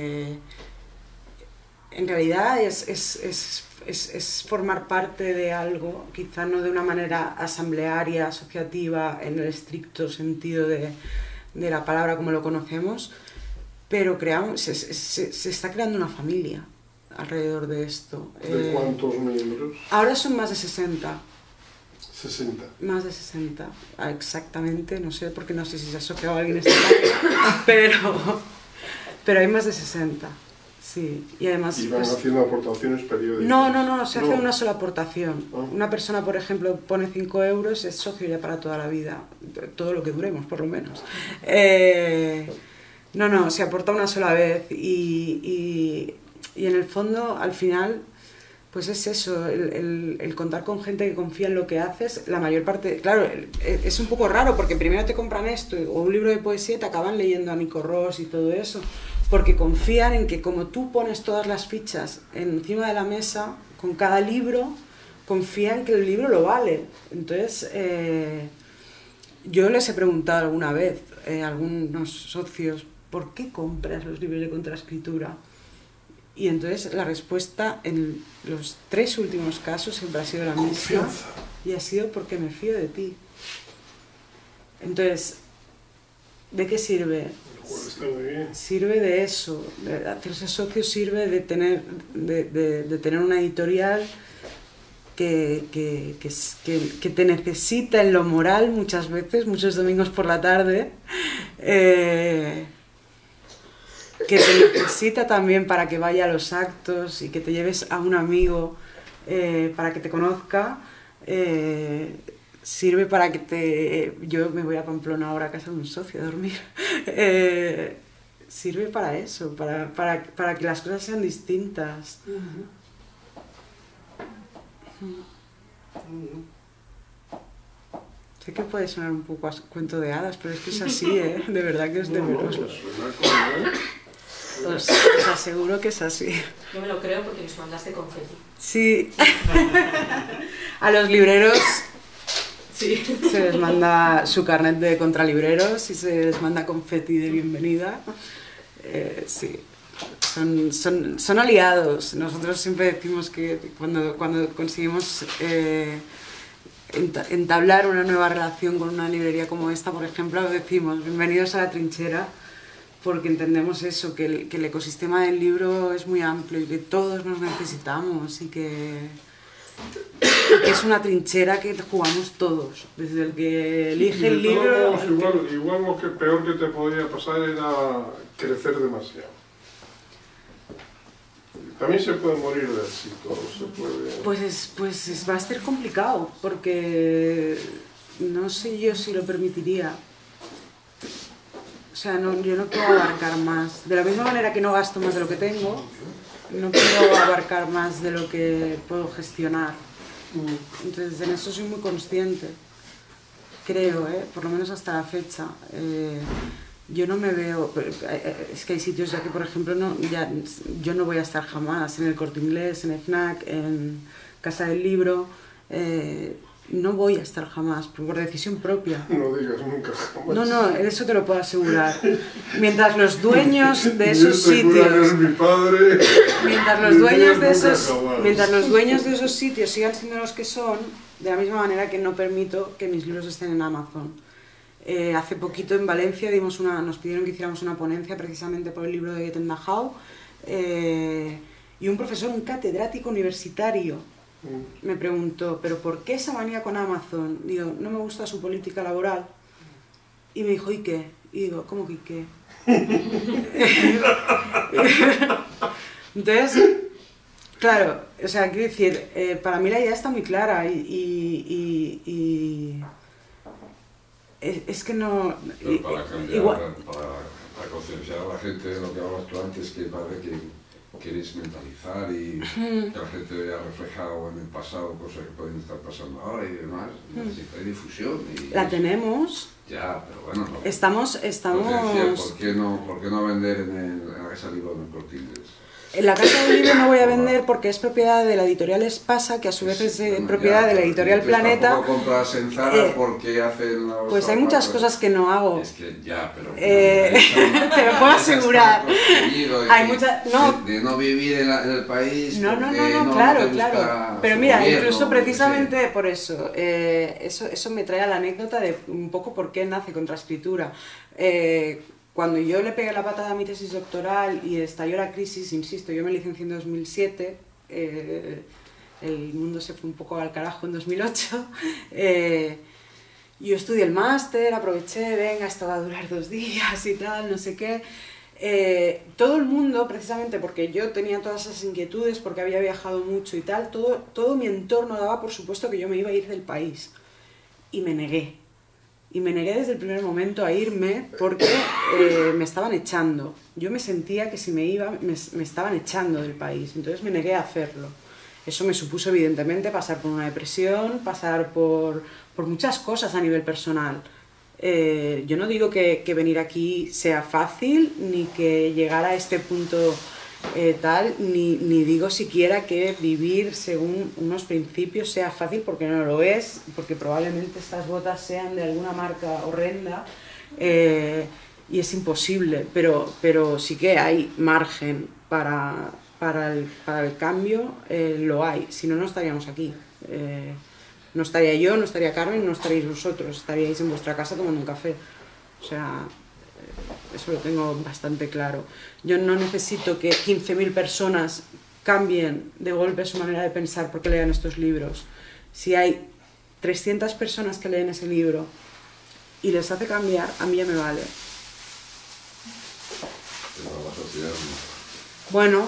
En realidad es formar parte de algo, quizá no de una manera asamblearia, asociativa, en el estricto sentido de la palabra como lo conocemos, pero se está creando una familia alrededor de esto. ¿De cuántos miembros? Ahora son más de 60. 60. Más de 60, exactamente, no sé, porque no sé si se ha asociado a alguien esta tarde, pero hay más de 60, sí. Y además... ¿Y van haciendo aportaciones periódicas? No, se hace una sola aportación. Una persona, por ejemplo, pone 5 euros, es socio ya para toda la vida, todo lo que duremos, por lo menos. No, se aporta una sola vez y en el fondo, al final, pues es eso, el contar con gente que confía en lo que haces. La mayor parte, claro, es un poco raro porque primero te compran esto o un libro de poesía y te acaban leyendo a Nico Ross y todo eso, porque confían en que como tú pones todas las fichas encima de la mesa con cada libro, confían que el libro lo vale. Entonces, yo les he preguntado alguna vez a algunos socios, ¿por qué compras los libros de contraescritura? Y entonces la respuesta en los 3 últimos casos siempre ha sido la misma, y ha sido porque me fío de ti. Entonces, ¿de qué sirve? Pues está muy bien. Sirve de eso, de hacerse socio sirve de tener una editorial que te necesita en lo moral muchas veces, muchos domingos por la tarde, que te necesita también para que vaya a los actos y que te lleves a un amigo para que te conozca. Sirve para que yo me voy a Pamplona ahora a casa de un socio a dormir. Sirve para eso, para que las cosas sean distintas. Sé que puede sonar un poco a cuento de hadas, pero es que es así, ¿eh? De verdad que es de veros. Os aseguro que es así. Yo me lo creo porque nos mandaste confeti. Sí. A los libreros sí. Se les manda su carnet de contralibreros y se les manda confeti de bienvenida. Sí. Son aliados. Nosotros siempre decimos que cuando conseguimos entablar una nueva relación con una librería como esta, por ejemplo, decimos bienvenidos a la trinchera, porque entendemos eso, que el ecosistema del libro es muy amplio y que todos nos necesitamos y que es una trinchera que jugamos todos, desde el que elige el libro... Igual lo que peor que te podría pasar era crecer demasiado. También se puede morir de éxito, se puede... Pues va a ser complicado, porque no sé yo si lo permitiría. O sea, yo no puedo abarcar más. De la misma manera que no gasto más de lo que tengo, no puedo abarcar más de lo que puedo gestionar. Entonces, en eso soy muy consciente. Creo, por lo menos hasta la fecha. Yo no me veo... Es que hay sitios ya que, por ejemplo, yo no voy a estar jamás en el Corte Inglés, en FNAC, en Casa del Libro. No voy a estar jamás, por decisión propia. No digas nunca jamás. No, eso te lo puedo asegurar. Mientras los dueños de esos sitios... Mi padre, mientras los dueños de esos sitios sigan siendo los que son, de la misma manera que no permito que mis libros estén en Amazon. Hace poquito en Valencia nos pidieron que hiciéramos una ponencia precisamente por el libro de Getting Dachau, y un profesor, un catedrático universitario, me preguntó, ¿pero por qué esa manía con Amazon? Digo, no me gusta su política laboral. Y me dijo, ¿y qué? Y digo, ¿cómo que y qué? Entonces, claro, o sea, quiero decir, para mí la idea está muy clara y es que no... Pero para cambiar, para concienciar a la gente de lo que hablabas tú antes, que parece que queréis mentalizar y que la gente vea reflejado en el pasado cosas que pueden estar pasando ahora y demás, necesitáis difusión. La tenemos. Ya, pero bueno, no. Estamos... ¿Por qué no vender en la Casa del Libro en el Corte Inglés? En la Casa del Libro no voy a vender porque es propiedad de la editorial Espasa, que a su vez es propiedad de la editorial Planeta. ¿Tampoco compras en Zara porque hacen los... Pues hay muchas cosas que no hago. Es que ya, pero... te lo puedo asegurar. Hay muchas... De no vivir en el país. No, claro. Pero mira, incluso precisamente por eso, eso me trae a la anécdota de un poco por qué nace Contraescritura. Cuando yo le pegué la patada a mi tesis doctoral y estalló la crisis, insisto, yo me licencié en 2007, el mundo se fue un poco al carajo en 2008, yo estudié el máster, aproveché, venga, esto va a durar 2 días y tal, no sé qué. Todo el mundo, precisamente porque yo tenía todas esas inquietudes, porque había viajado mucho y tal, todo mi entorno daba por supuesto que yo me iba a ir del país. Y me negué. Y me negué desde el primer momento a irme porque me estaban echando. Yo me sentía que si me iba, me estaban echando del país. Entonces me negué a hacerlo. Eso me supuso, evidentemente, pasar por una depresión, pasar por muchas cosas a nivel personal. Yo no digo que venir aquí sea fácil, ni que llegar a este punto tal, ni digo siquiera que vivir según unos principios sea fácil, porque no lo es, porque probablemente estas botas sean de alguna marca horrenda y es imposible, pero sí que hay margen para el cambio, lo hay, si no, no estaríamos aquí. No estaría yo, no estaría Carmen, no estaríais vosotros, estaríais en vuestra casa tomando un café. O sea, eso lo tengo bastante claro. Yo no necesito que 15.000 personas cambien de golpe su manera de pensar porque lean estos libros. Si hay 300 personas que leen ese libro y les hace cambiar, a mí ya me vale. Pero la sociedad no. Bueno.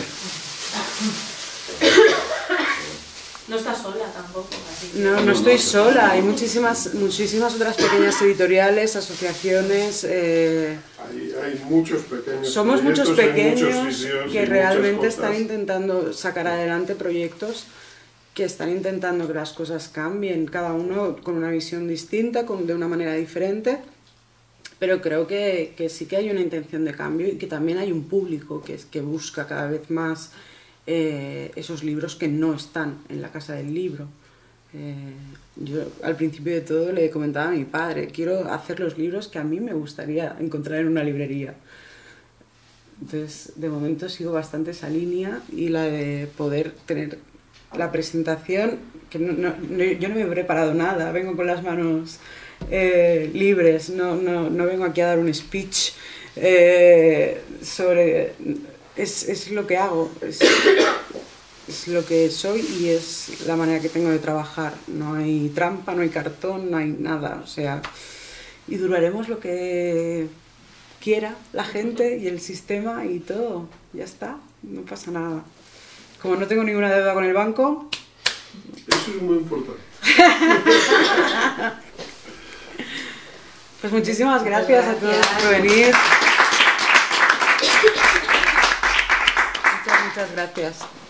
No estás sola tampoco. Así que... No estoy sola, hay muchísimas otras pequeñas editoriales, asociaciones. Hay muchos pequeños. Somos muchos pequeños que realmente están están intentando sacar adelante proyectos que están intentando que las cosas cambien, cada uno con una visión distinta, de una manera diferente, pero creo que sí que hay una intención de cambio y que también hay un público que busca cada vez más esos libros que no están en la Casa del Libro. Yo al principio de todo le comentaba a mi padre, quiero hacer los libros que a mí me gustaría encontrar en una librería. Entonces, de momento sigo bastante esa línea y la de poder tener la presentación, que yo no me he preparado nada, vengo con las manos libres, no vengo aquí a dar un speech sobre... Es lo que hago, es lo que soy y es la manera que tengo de trabajar. No hay trampa, no hay cartón, no hay nada. O sea, y duraremos lo que quiera la gente y el sistema y todo. Ya está. no pasa nada. Como no tengo ninguna deuda con el banco... Eso es muy importante. Pues muchísimas gracias a todos por venir. Muchas gracias.